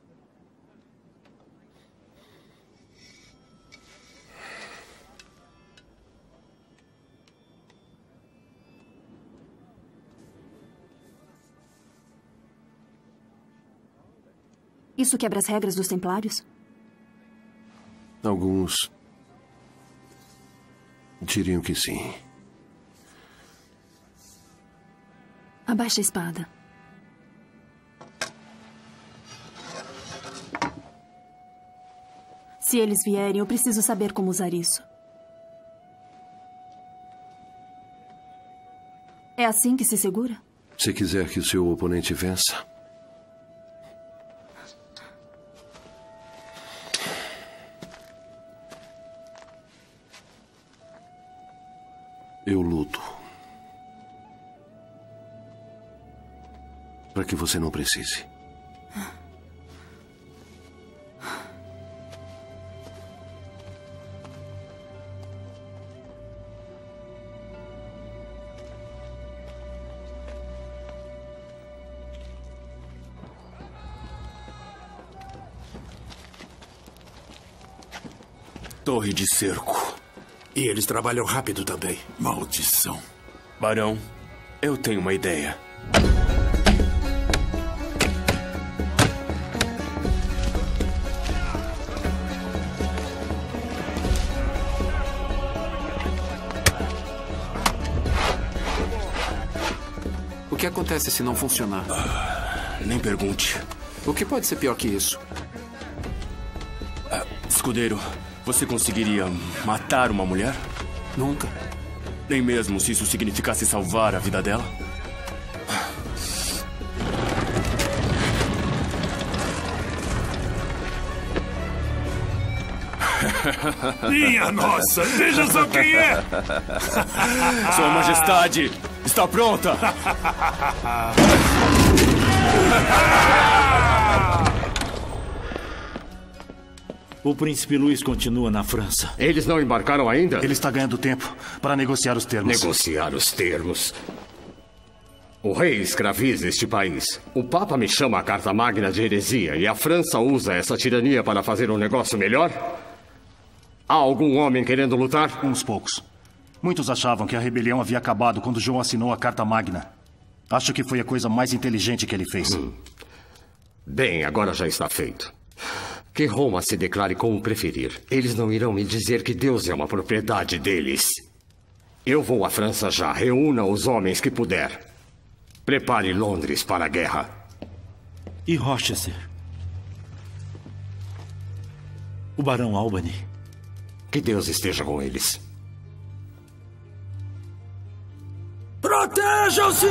Isso quebra as regras dos templários? Alguns diriam que sim. Abaixa a espada. Se eles vierem, eu preciso saber como usar isso. É assim que se segura? Se quiser que o seu oponente vença, eu luto. Para que você não precise. torre de cerco. E eles trabalham rápido também. Maldição. Barão, eu tenho uma ideia. O que acontece se não funcionar? Nem pergunte. O que pode ser pior que isso? Escudeiro, você conseguiria matar uma mulher? Nunca. Nem mesmo se isso significasse salvar a vida dela? Minha nossa, veja só quem é! Sua Majestade, está pronta? O príncipe Luís continua na França. Eles não embarcaram ainda? Ele está ganhando tempo para negociar os termos. Negociar os termos? O rei escraviza este país. O Papa me chama a Carta Magna de heresia e a França usa essa tirania para fazer um negócio melhor? Há algum homem querendo lutar? Uns poucos. Muitos achavam que a rebelião havia acabado quando João assinou a Carta Magna. Acho que foi a coisa mais inteligente que ele fez. Bem, agora já está feito. Que Roma se declare como preferir. Eles não irão me dizer que Deus é uma propriedade deles. Eu vou à França já. Reúna os homens que puder. Prepare Londres para a guerra. E Rochester? O Barão Albany? Que Deus esteja com eles. Protejam-se!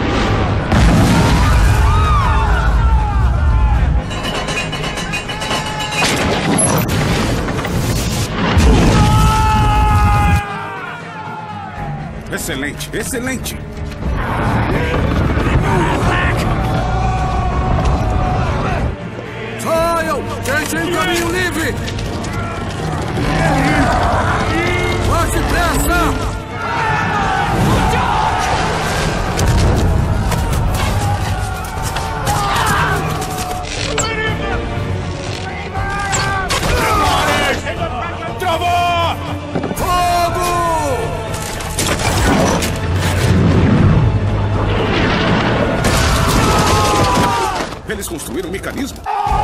Excelente, excelente! Saiam! Deixem o caminho livre! Vá depressa! Travou! Fogo! Eles construíram um mecanismo?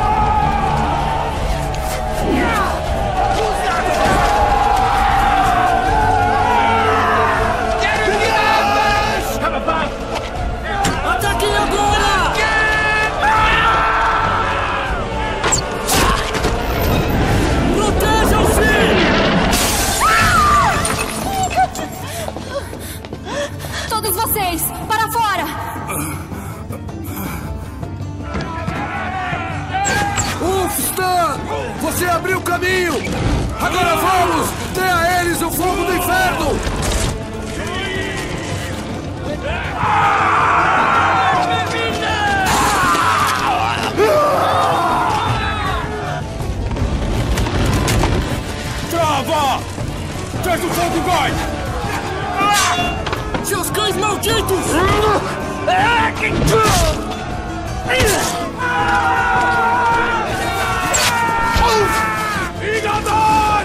Ataquem agora! Protejam-se! Todos vocês, para fora! Stan! Você abriu o caminho! Agora vamos! Dê a eles o fogo do inferno! Trava! Traz o fogo, Goy! Seus cães malditos! Enganador!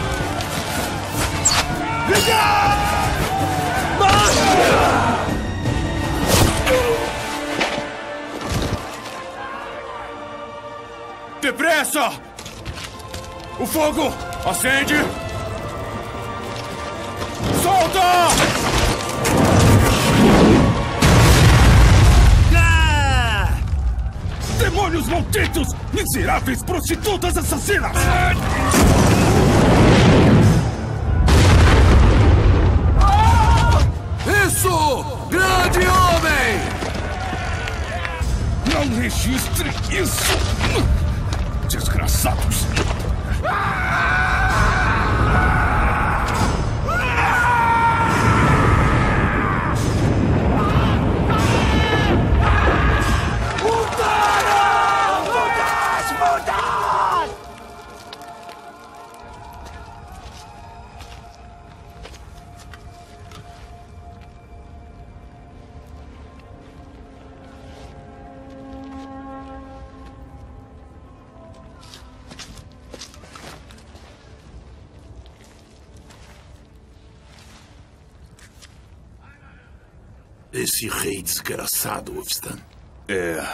Depressa! O fogo! Acende! Solta! Demônios malditos! Miseráveis prostitutas assassinas! Isso! Grande homem! Não registre isso! Desgraçados! Esse rei desgraçado, Wolfstan. É.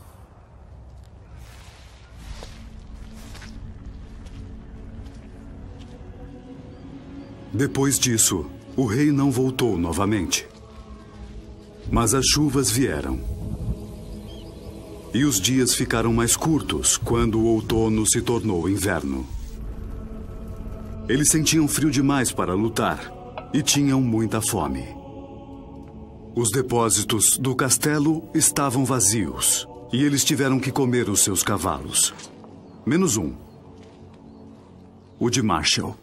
Depois disso, o rei não voltou novamente. Mas as chuvas vieram. E os dias ficaram mais curtos quando o outono se tornou inverno. Eles sentiam frio demais para lutar e tinham muita fome. Os depósitos do castelo estavam vazios e eles tiveram que comer os seus cavalos. Menos um. O de Marshall.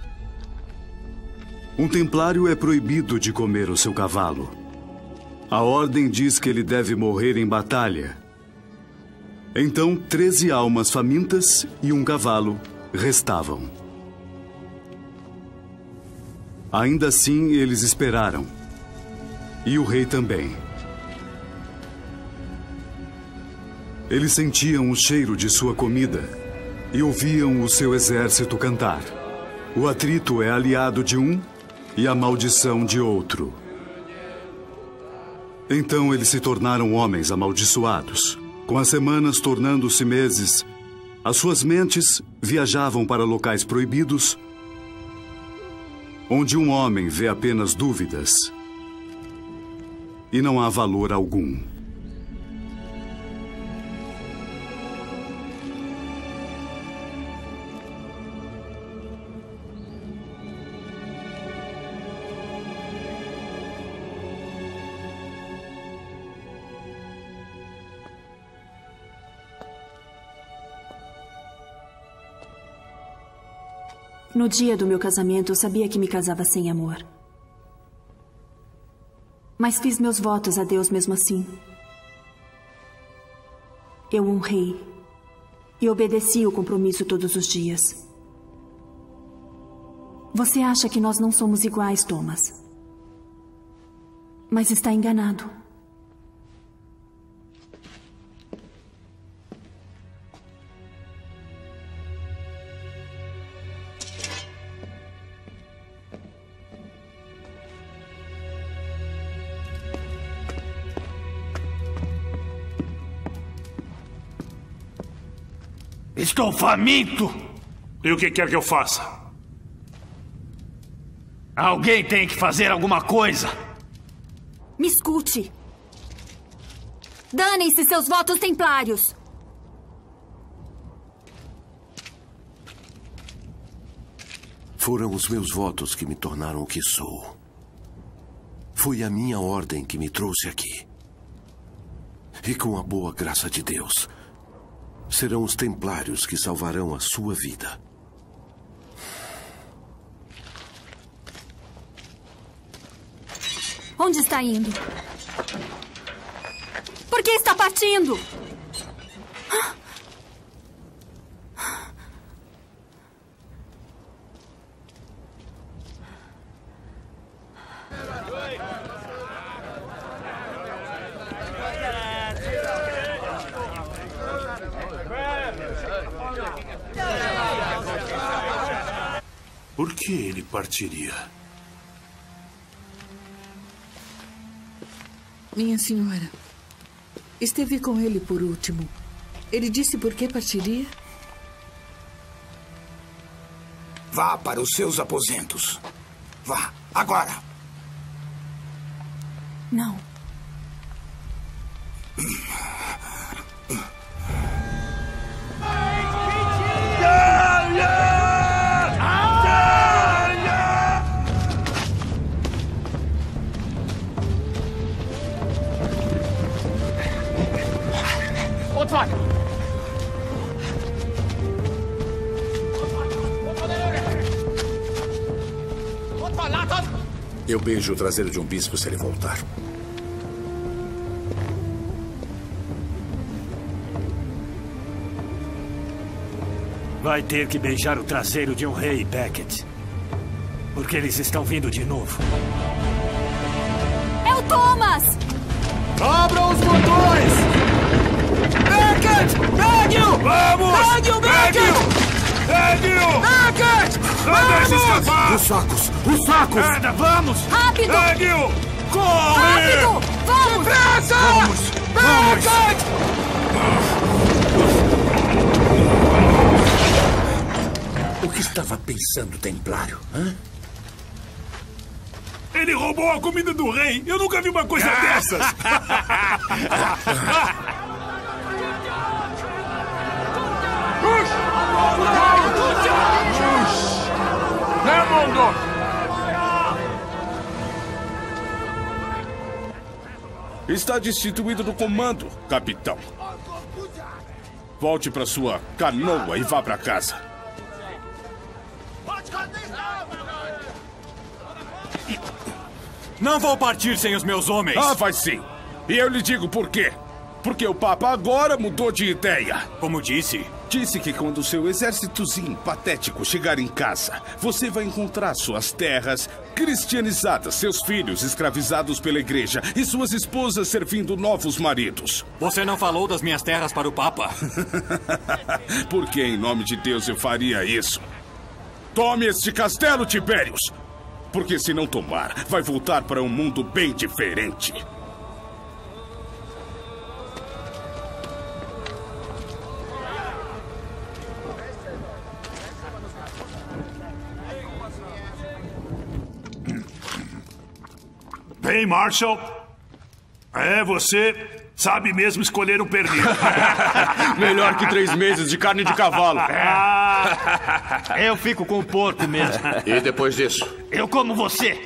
Um templário é proibido de comer o seu cavalo. A ordem diz que ele deve morrer em batalha. Então, 13 almas famintas e um cavalo restavam. Ainda assim, eles esperaram. E o rei também. Eles sentiam o cheiro de sua comida e ouviam o seu exército cantar. O atrito é aliado de um e a maldição de outro. Então eles se tornaram homens amaldiçoados. Com as semanas tornando-se meses, as suas mentes viajavam para locais proibidos, onde um homem vê apenas dúvidas e não há valor algum. No dia do meu casamento, eu sabia que me casava sem amor. Mas fiz meus votos a Deus mesmo assim. Eu honrei e obedeci o compromisso todos os dias. Você acha que nós não somos iguais, Thomas? Mas está enganado. Estou faminto! E o que quer que eu faça? Alguém tem que fazer alguma coisa! Me escute! Danem-se seus votos templários! Foram os meus votos que me tornaram o que sou. Foi a minha ordem que me trouxe aqui. E com a boa graça de Deus, serão os templários que salvarão a sua vida. Onde está indo? Por que está partindo? Por que ele partiria? Minha senhora, esteve com ele por último. Ele disse por que partiria? Vá para os seus aposentos. Vá, agora. Não. Eu beijo o traseiro de um bispo se ele voltar. Vai ter que beijar o traseiro de um rei, Beckett. Porque eles estão vindo de novo. É o Thomas! Abram os portões! Beckett! Pegue-o! Vamos! Pegue-o, Beckett! Pegue-o! Beckett! Não deixe escapar! Os sacos! Os sacos! Anda, vamos! Rápido! Pegue-o! Corre! Rápido! Vamos! Depressa! Vamos! O que estava pensando, Templário? Hã? Ele roubou a comida do rei! Eu nunca vi uma coisa dessas! Está destituído do comando, capitão. Volte para sua canoa e vá para casa. Não vou partir sem os meus homens. Ah, vai sim. E eu lhe digo por quê. Porque o Papa agora mudou de ideia. Como disse? Disse que quando seu exércitozinho patético chegar em casa, você vai encontrar suas terras cristianizadas, seus filhos escravizados pela igreja e suas esposas servindo novos maridos. Você não falou das minhas terras para o Papa? Por que, em nome de Deus, eu faria isso? Tome este castelo, Tibérius! Porque se não tomar, vai voltar para um mundo bem diferente. Bem, Marshall. Você sabe mesmo escolher um pernil. Melhor que 3 meses de carne de cavalo. Eu fico com o porco mesmo. E depois disso? Eu como você.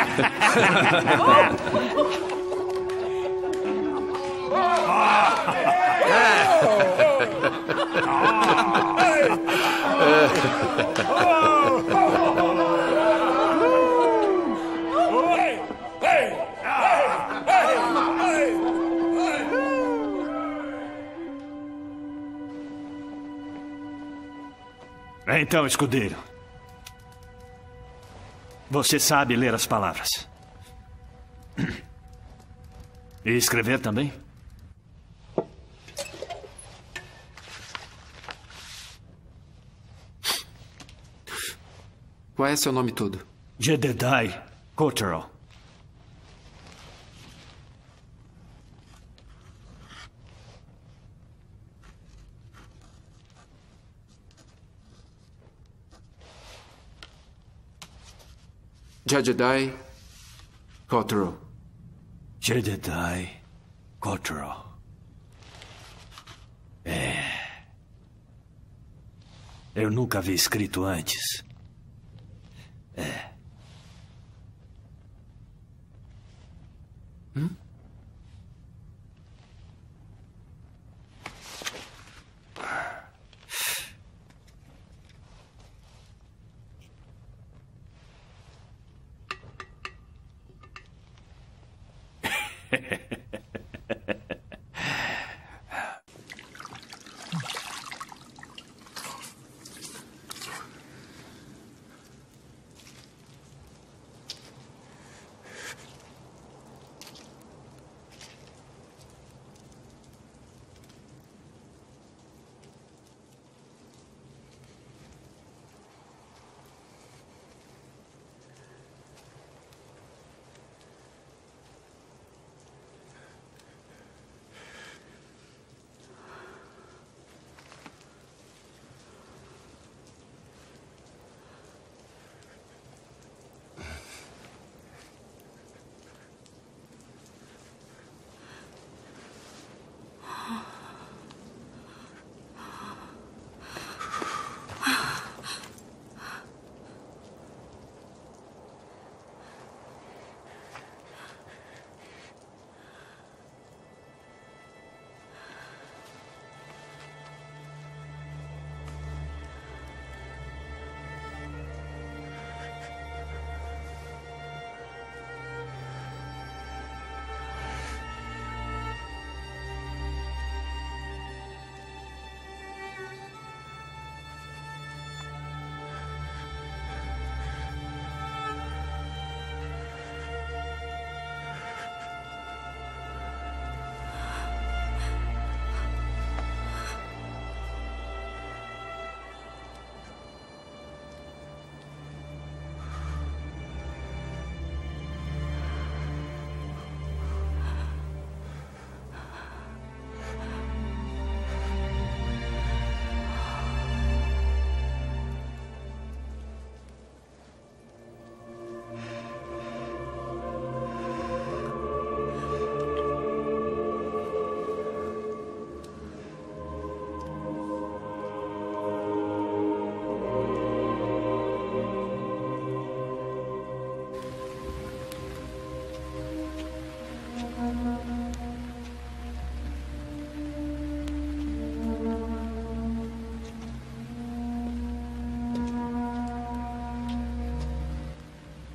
Então, escudeiro, você sabe ler as palavras? E escrever também? Qual é seu nome todo? Jedediah Cotterill. Jedediah Cotterill. Jedediah Cotterill. Eu nunca vi escrito antes.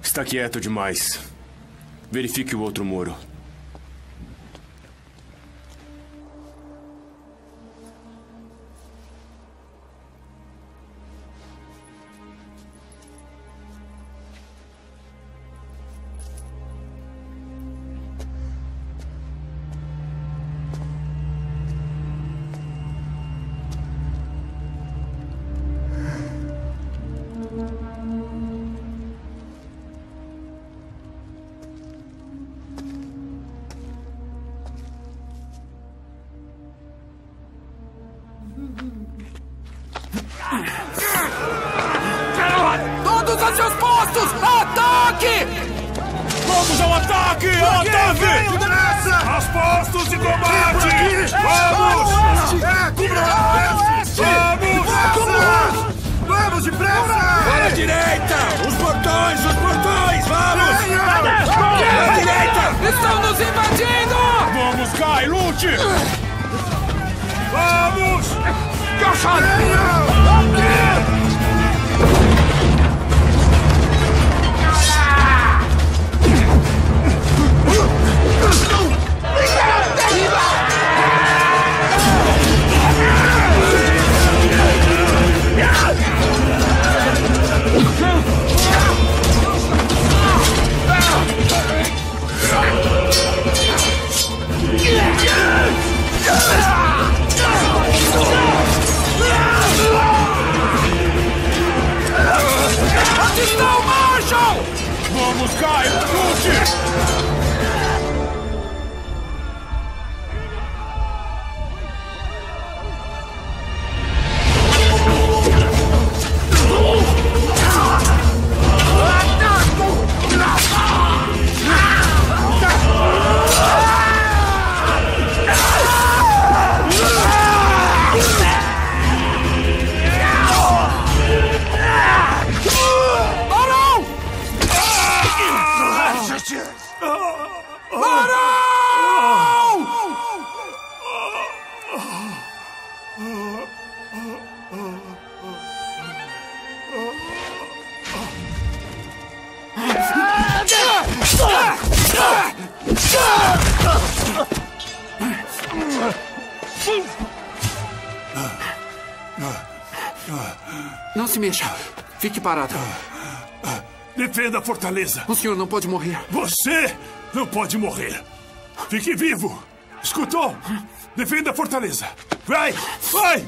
Está quieto demais. Verifique o outro muro. Todos a seus postos! Ataque! Vamos ao ataque! Ao ataque! Aos postos de combate! Vamos! Vamos! Vamos depressa! Para a direita! Os portões! Vamos! Para a direita! Estão nos invadindo! Vamos, Kai! Lute! Vamos! Onde está o Marshall? Vamos, Kai! Lute! Não se mexa. Fique parado. Defenda a fortaleza. O senhor não pode morrer. Você não pode morrer. Fique vivo. Escutou? Defenda a fortaleza. Vai! Vai!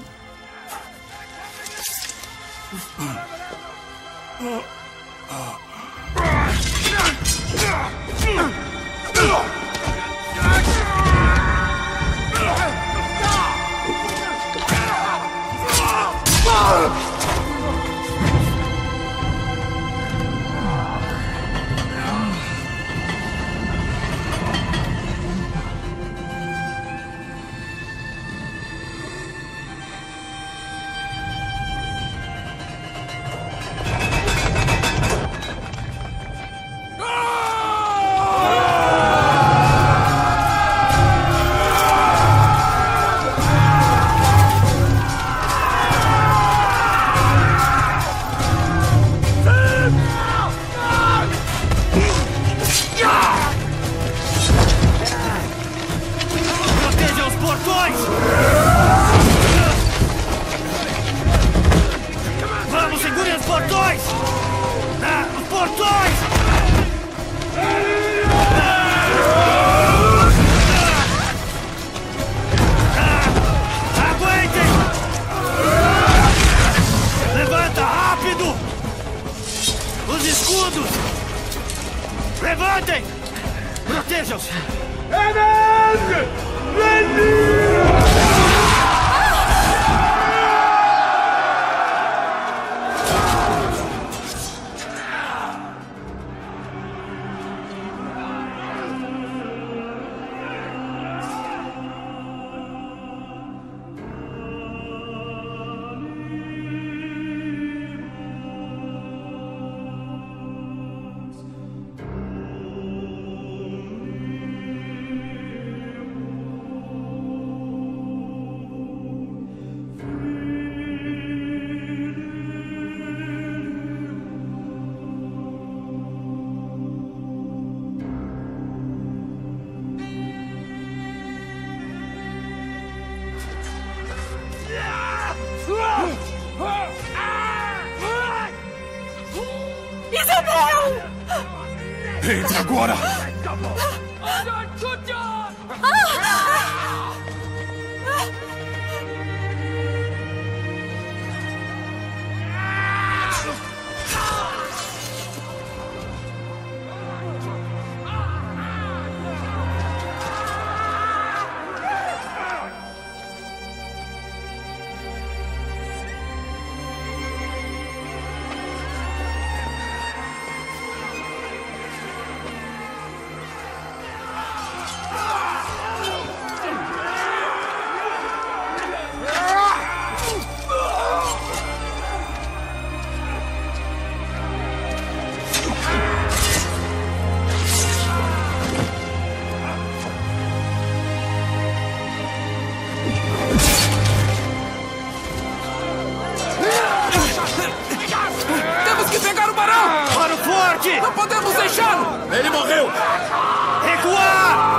Levantem! Protejam-se! Entra agora! Temos que pegar o barão! Para o forte! Não podemos deixá-lo! Ele morreu! Recuar!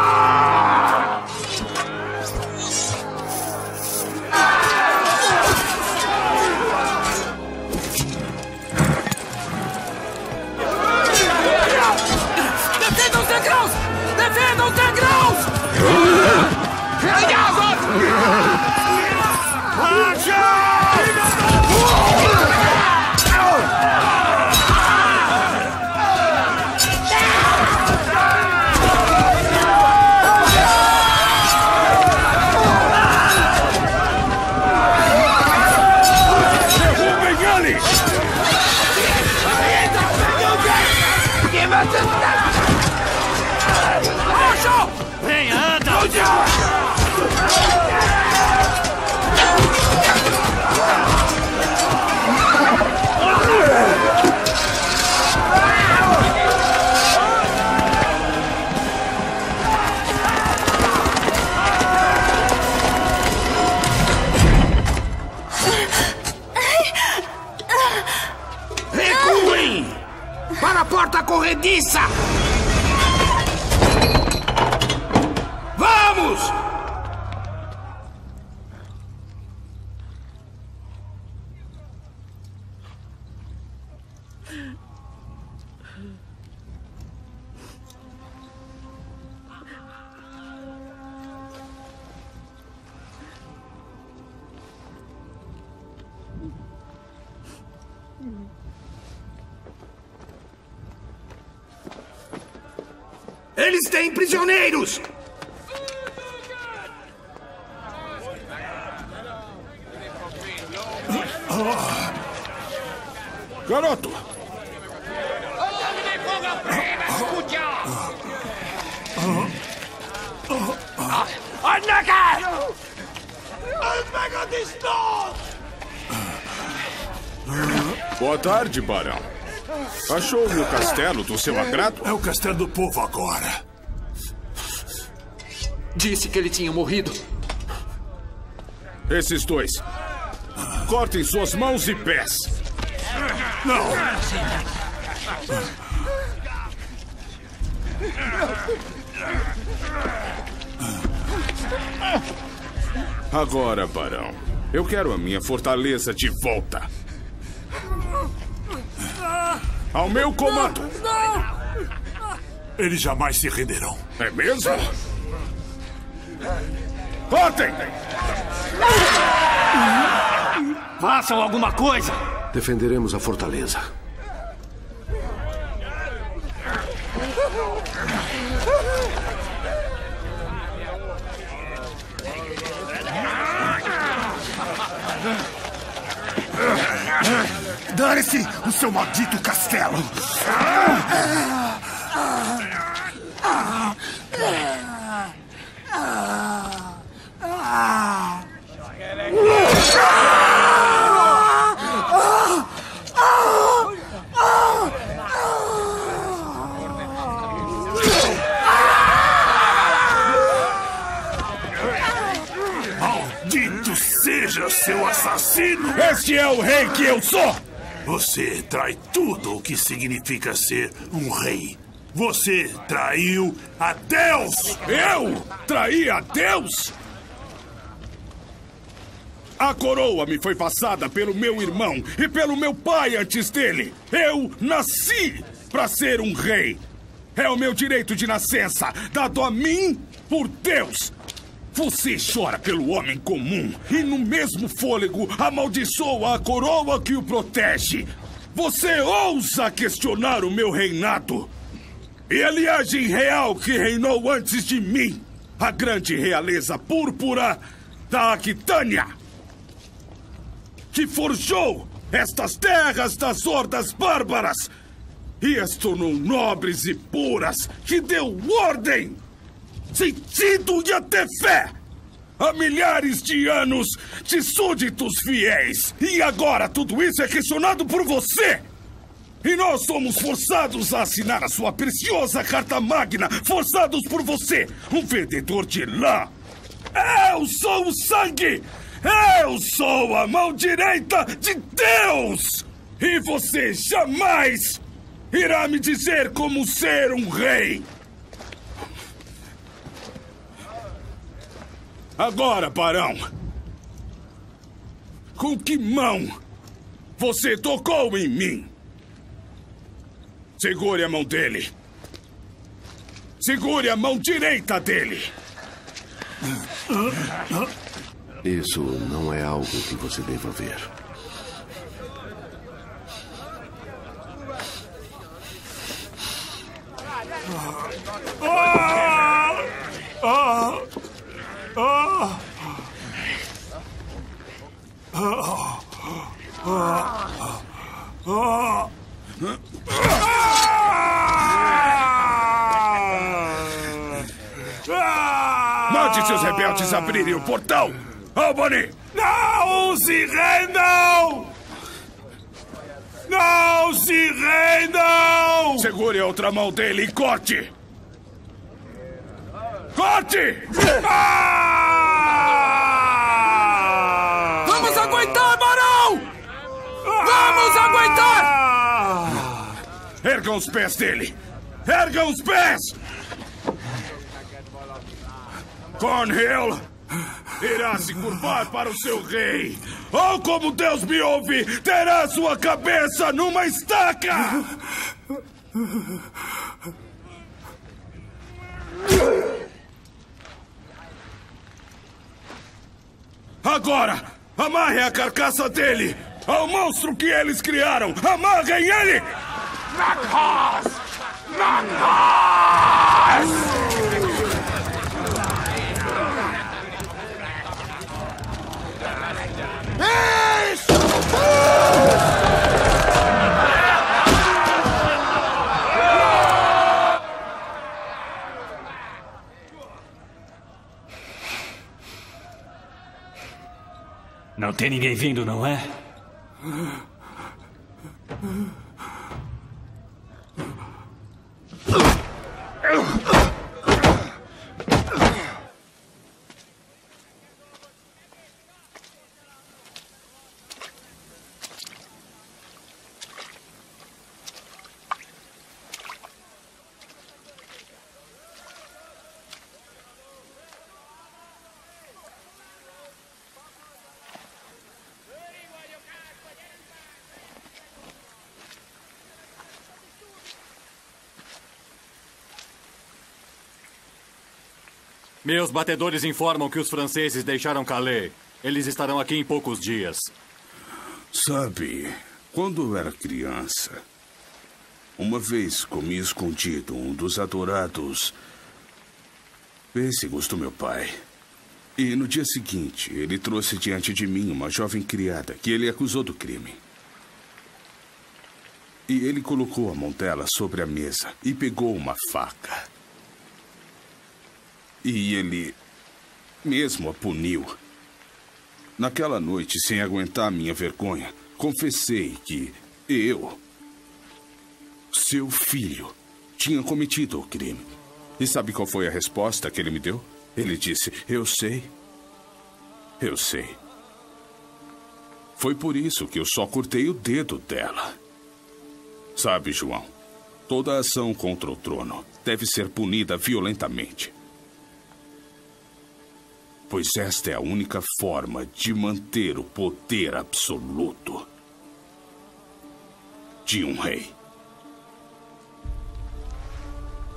Defendam os degraus! Defendam os degraus! Venha, anda! Recuem! Para a porta corrediça! Vamos! Eles têm prisioneiros! Garoto! Boa tarde, barão. Achou o castelo do seu agrado? É o castelo do povo agora. Disse que ele tinha morrido. Esses dois. Cortem suas mãos e pés. Não! Agora, barão, eu quero a minha fortaleza de volta. Ao meu comando! Eles jamais se renderão. É mesmo? Cortem! Façam alguma coisa! Defenderemos a fortaleza. Dane-se o seu maldito castelo! Maldito seja, seu assassino! Este é o rei que eu sou! Você trai tudo o que significa ser um rei. Você traiu a Deus! Eu? Traí a Deus? A coroa me foi passada pelo meu irmão e pelo meu pai antes dele. Eu nasci para ser um rei. É o meu direito de nascença, dado a mim por Deus. Você chora pelo homem comum e no mesmo fôlego amaldiçoa a coroa que o protege. Você ousa questionar o meu reinado e a linhagem real que reinou antes de mim, a grande realeza púrpura da Aquitânia, que forjou estas terras das hordas bárbaras e as tornou nobres e puras, que deu ordem, sentido e até fé há milhares de anos de súditos fiéis. E agora tudo isso é questionado por você. E nós somos forçados a assinar a sua preciosa Carta Magna, forçados por você, um vendedor de lã. Eu sou o sangue! Eu sou a mão direita de Deus! E você jamais irá me dizer como ser um rei! Agora, barão, com que mão você tocou em mim? Segure a mão dele. Segure a mão direita dele. Isso não é algo que você deva ver. Mande seus rebeldes abrirem o portão! Albany! Não se rendam! Não se rendam! Segure a outra mão dele e corte! Corte! Vamos aguentar, barão! Vamos aguentar! Ergam os pés dele! Ergam os pés! Cornhill irá se curvar para o seu rei. Ou, como Deus me ouve, terá sua cabeça numa estaca! Agora, amarre a carcaça dele ao monstro que eles criaram! Amarrem ele! Nakaz! Nakaz! Não tem ninguém vindo, não é? Meus batedores informam que os franceses deixaram Calais. Eles estarão aqui em poucos dias. Sabe, quando eu era criança, uma vez comi escondido um dos adorados pêssegos do meu pai. E no dia seguinte, ele trouxe diante de mim uma jovem criada que ele acusou do crime. E ele colocou a mão dela sobre a mesa e pegou uma faca. E ele mesmo a puniu. Naquela noite, sem aguentar minha vergonha, confessei que eu, seu filho, tinha cometido o crime. E sabe qual foi a resposta que ele me deu? Ele disse, eu sei. Eu sei. Foi por isso que eu só cortei o dedo dela. Sabe, João, toda ação contra o trono deve ser punida violentamente. Pois esta é a única forma de manter o poder absoluto de um rei.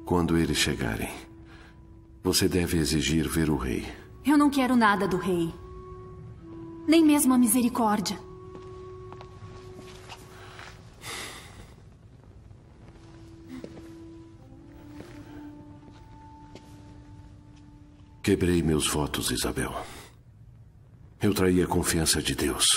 Quando eles chegarem, você deve exigir ver o rei. Eu não quero nada do rei. Nem mesmo a misericórdia. Quebrei meus votos, Isabel. Eu traí a confiança de Deus.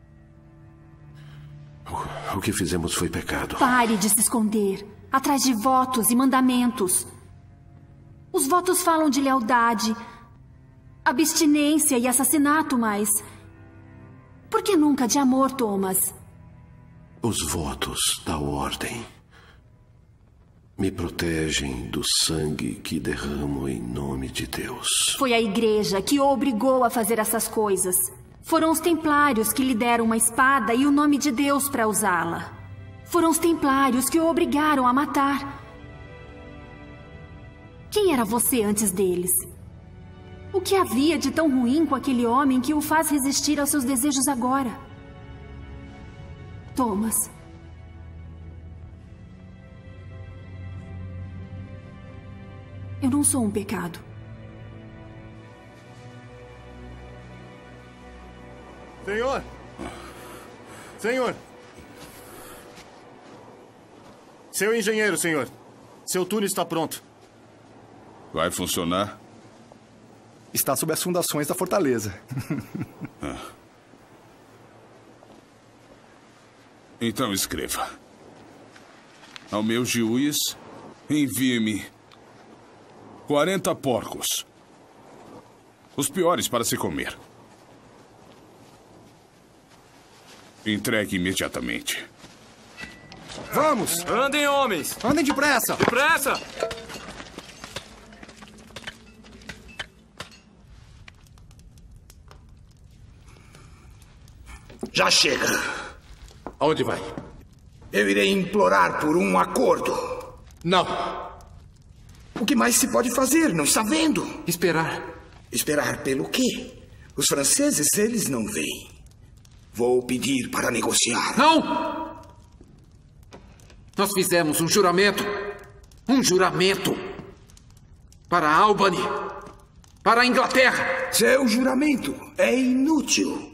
O que fizemos foi pecado. Pare de se esconder atrás de votos e mandamentos. Os votos falam de lealdade, abstinência e assassinato, mas... por que nunca de amor, Thomas? Os votos da ordem me protegem do sangue que derramo em nome de Deus. Foi a igreja que o obrigou a fazer essas coisas. Foram os templários que lhe deram uma espada e o nome de Deus para usá-la. Foram os templários que o obrigaram a matar. Quem era você antes deles? O que havia de tão ruim com aquele homem que o faz resistir aos seus desejos agora? Thomas. Eu não sou um pecado. Senhor! Senhor! Seu engenheiro, senhor. Seu túnel está pronto. Vai funcionar? Está sob as fundações da fortaleza. Então escreva. Ao meu juiz, envie-me 40 porcos. Os piores para se comer. Entregue imediatamente. Vamos! Andem, homens! Andem depressa! Depressa! Já chega. Aonde vai? Eu irei implorar por um acordo. Não. O que mais se pode fazer? Não está vendo? Esperar. Esperar pelo quê? Os franceses, eles não vêm. Vou pedir para negociar. Não! Nós fizemos um juramento. Um juramento. Para Albany. Para a Inglaterra. Seu juramento é inútil.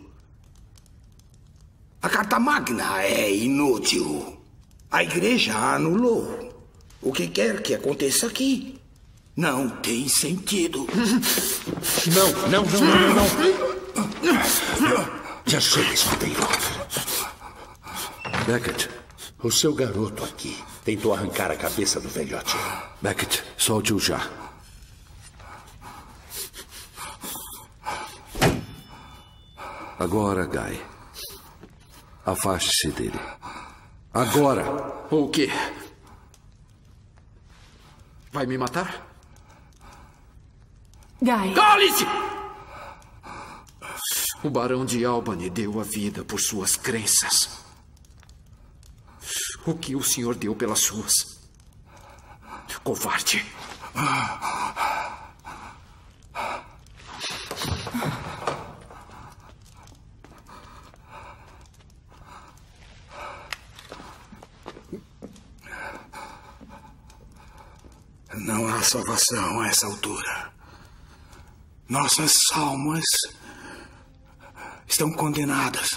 A Carta Magna é inútil. A igreja a anulou. O que quer que aconteça aqui não tem sentido. Não. Já chega, escudeiro. Beckett. O seu garoto aqui tentou arrancar a cabeça do velhote. Beckett, solte-o já. Agora, Guy. Afaste-se dele. Agora! O quê? Vai me matar? Guy. Cale-se! O Barão de Albany deu a vida por suas crenças. O que o senhor deu pelas suas? Covarde. Não há salvação a essa altura. Nossas almas estão condenadas.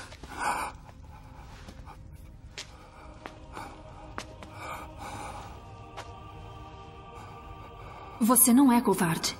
Você não é covarde.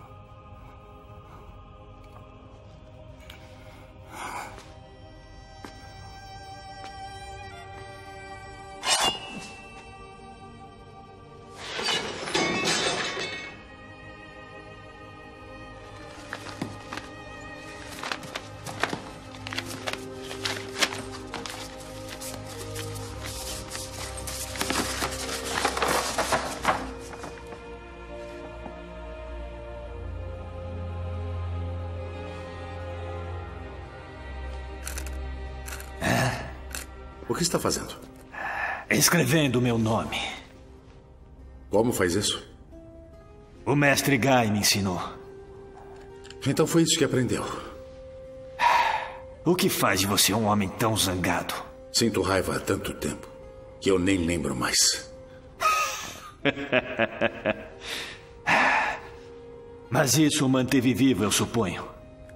O que está fazendo? Escrevendo meu nome. Como faz isso? O mestre Guy me ensinou. Então foi isso que aprendeu. O que faz de você um homem tão zangado? Sinto raiva há tanto tempo que eu nem lembro mais. Mas isso o manteve vivo, eu suponho.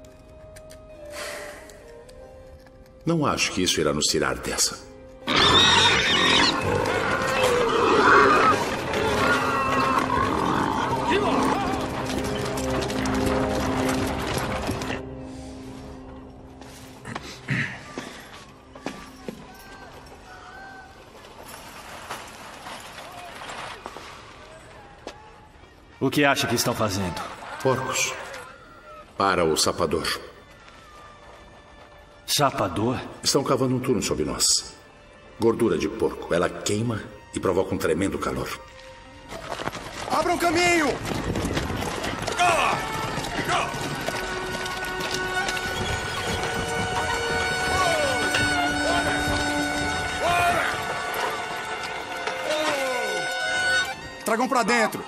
Não acho que isso irá nos tirar dessa. O que acha que estão fazendo? Porcos. Para o sapador. Sapador? Estão cavando um túnel sob nós. Gordura de porco. Ela queima e provoca um tremendo calor. Abra um caminho! Tragam pra dentro!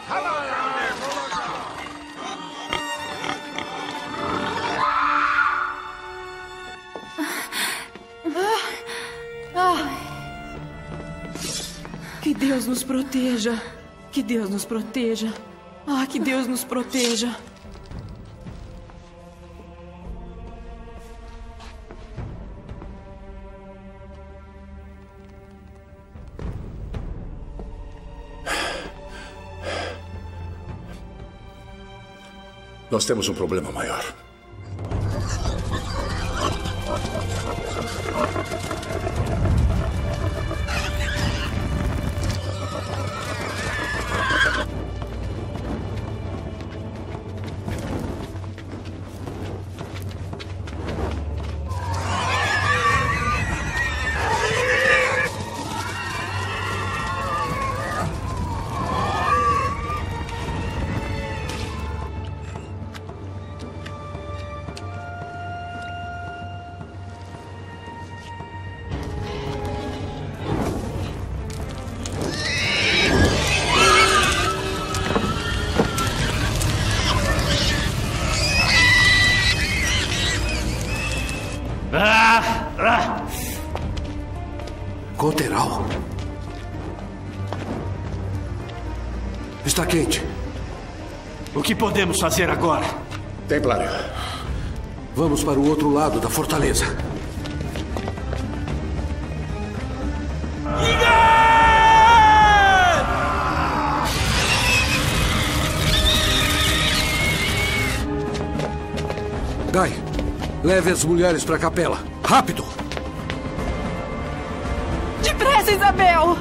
Que Deus nos proteja. Que Deus nos proteja. Ah, que Deus nos proteja. Nós temos um problema maior. Coteral. Está quente. O que podemos fazer agora? Templário. Vamos para o outro lado da fortaleza. Guy, leve as mulheres para a capela. Rápido! Depressa, Isabel!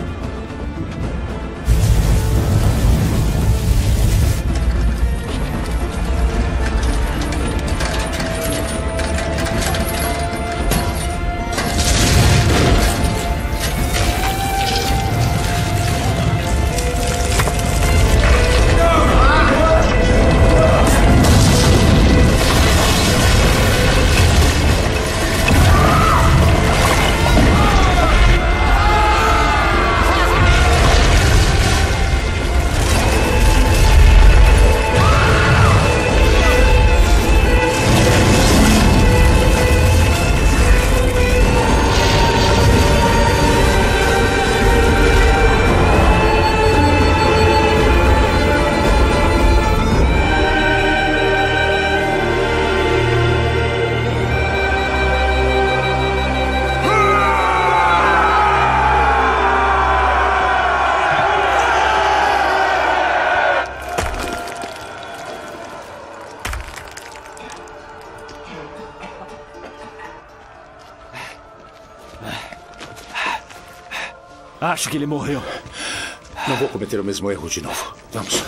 Acho que ele morreu. Não vou cometer o mesmo erro de novo. Vamos.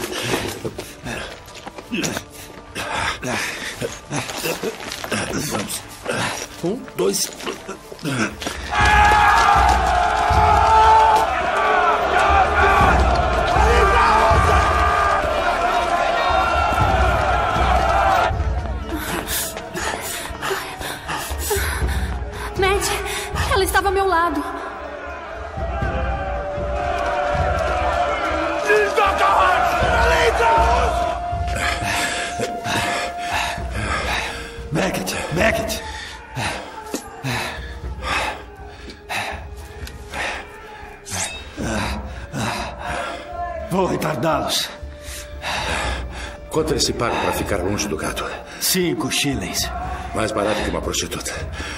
Vamos. 1, 2. Matt, ela estava ao meu lado. Beckett! Vou retardá-los. Quanto eles se pagam para ficar longe do gado? 5 shillings. Mais barato que uma prostituta.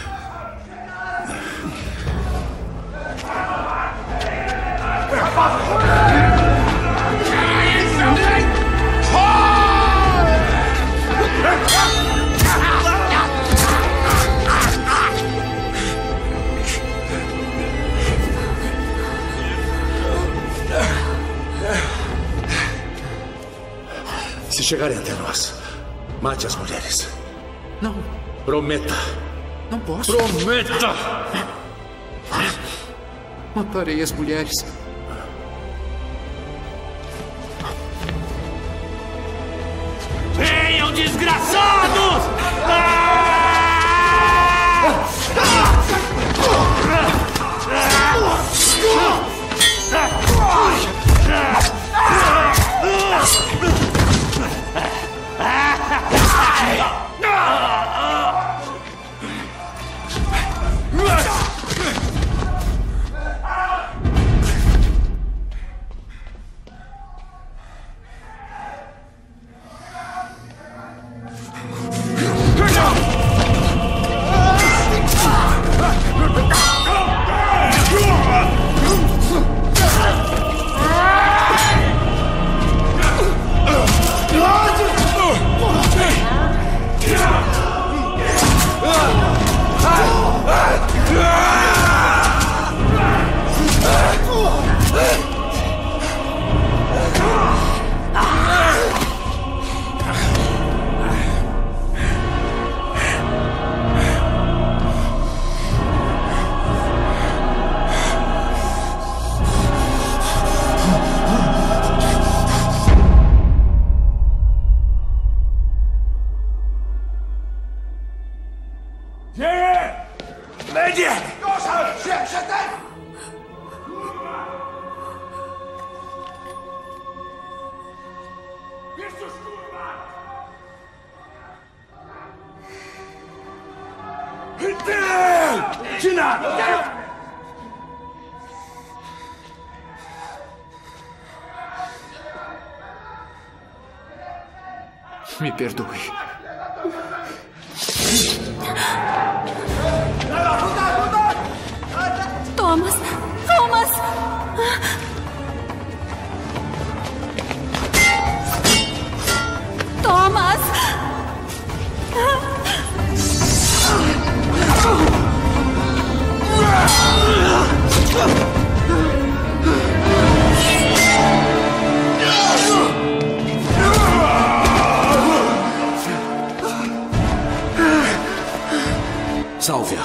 Se chegarem até nós, mate as mulheres. Não. Prometa. Não posso. Prometa! Matarei as mulheres. Venham, desgraçados! Me perdoe. Thomas! Thomas! Thomas! Salve-a.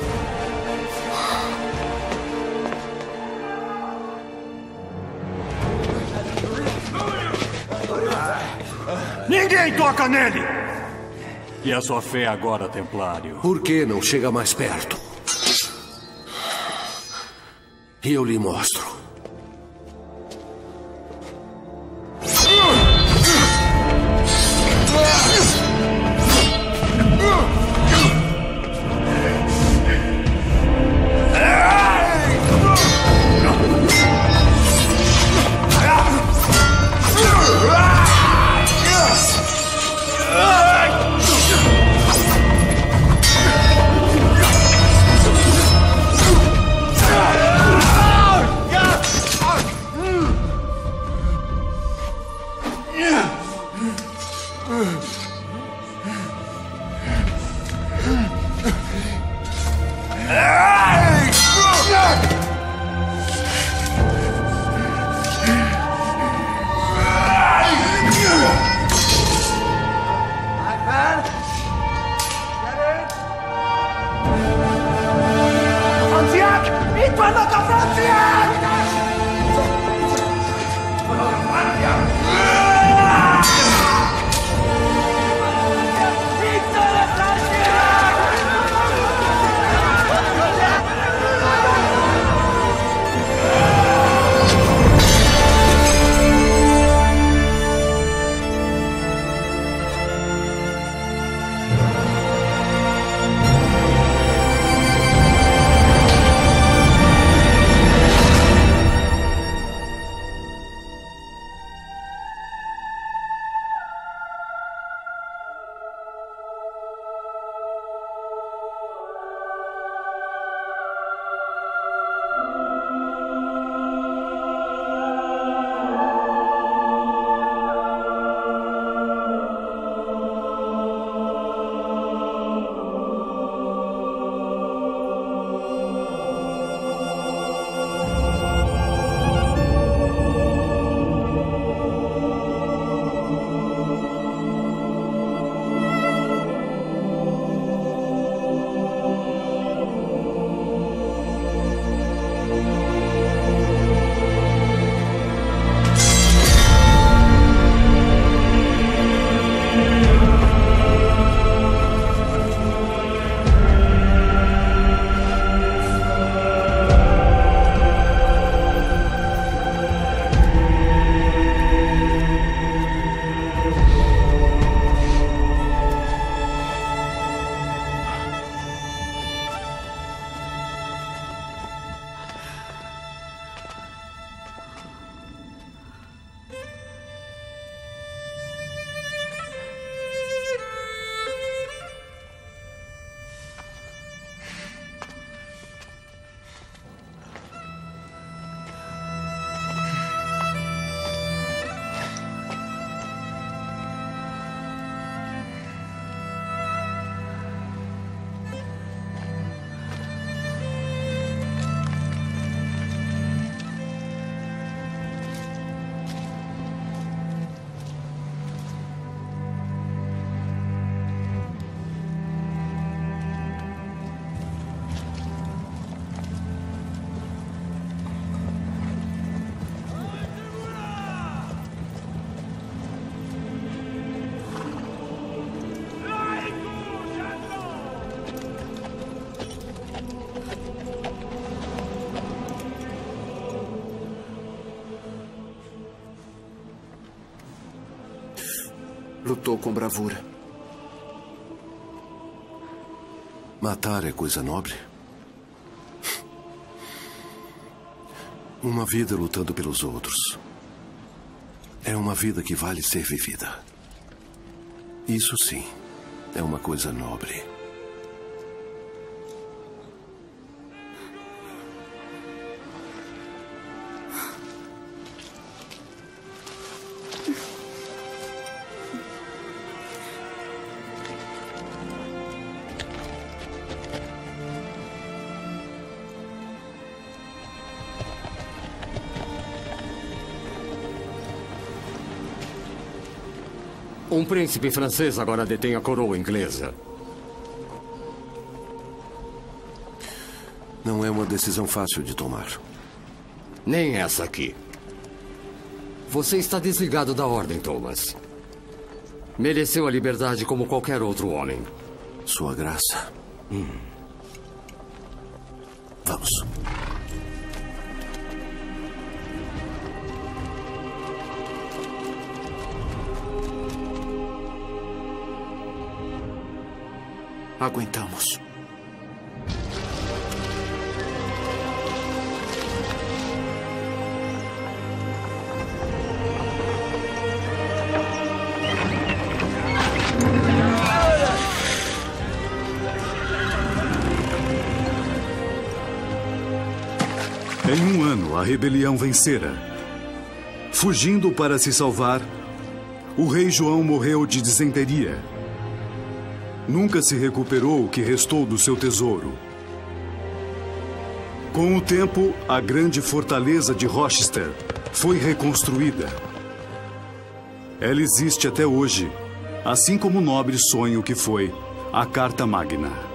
Ninguém toca nele! E a sua fé agora, Templário? Por que não chega mais perto? E eu lhe mostro. Lutou com bravura. Matar é coisa nobre? Uma vida lutando pelos outros é uma vida que vale ser vivida. Isso sim, é uma coisa nobre. Um príncipe francês agora detém a coroa inglesa. Não é uma decisão fácil de tomar. Nem essa aqui. Você está desligado da ordem, Thomas. Mereceu a liberdade como qualquer outro homem. Sua graça. Vamos. Aguentamos. Em um ano, a rebelião vencera. Fugindo para se salvar, o rei João morreu de disenteria. Nunca se recuperou o que restou do seu tesouro. Com o tempo, a grande fortaleza de Rochester foi reconstruída. Ela existe até hoje, assim como o nobre sonho que foi a Carta Magna.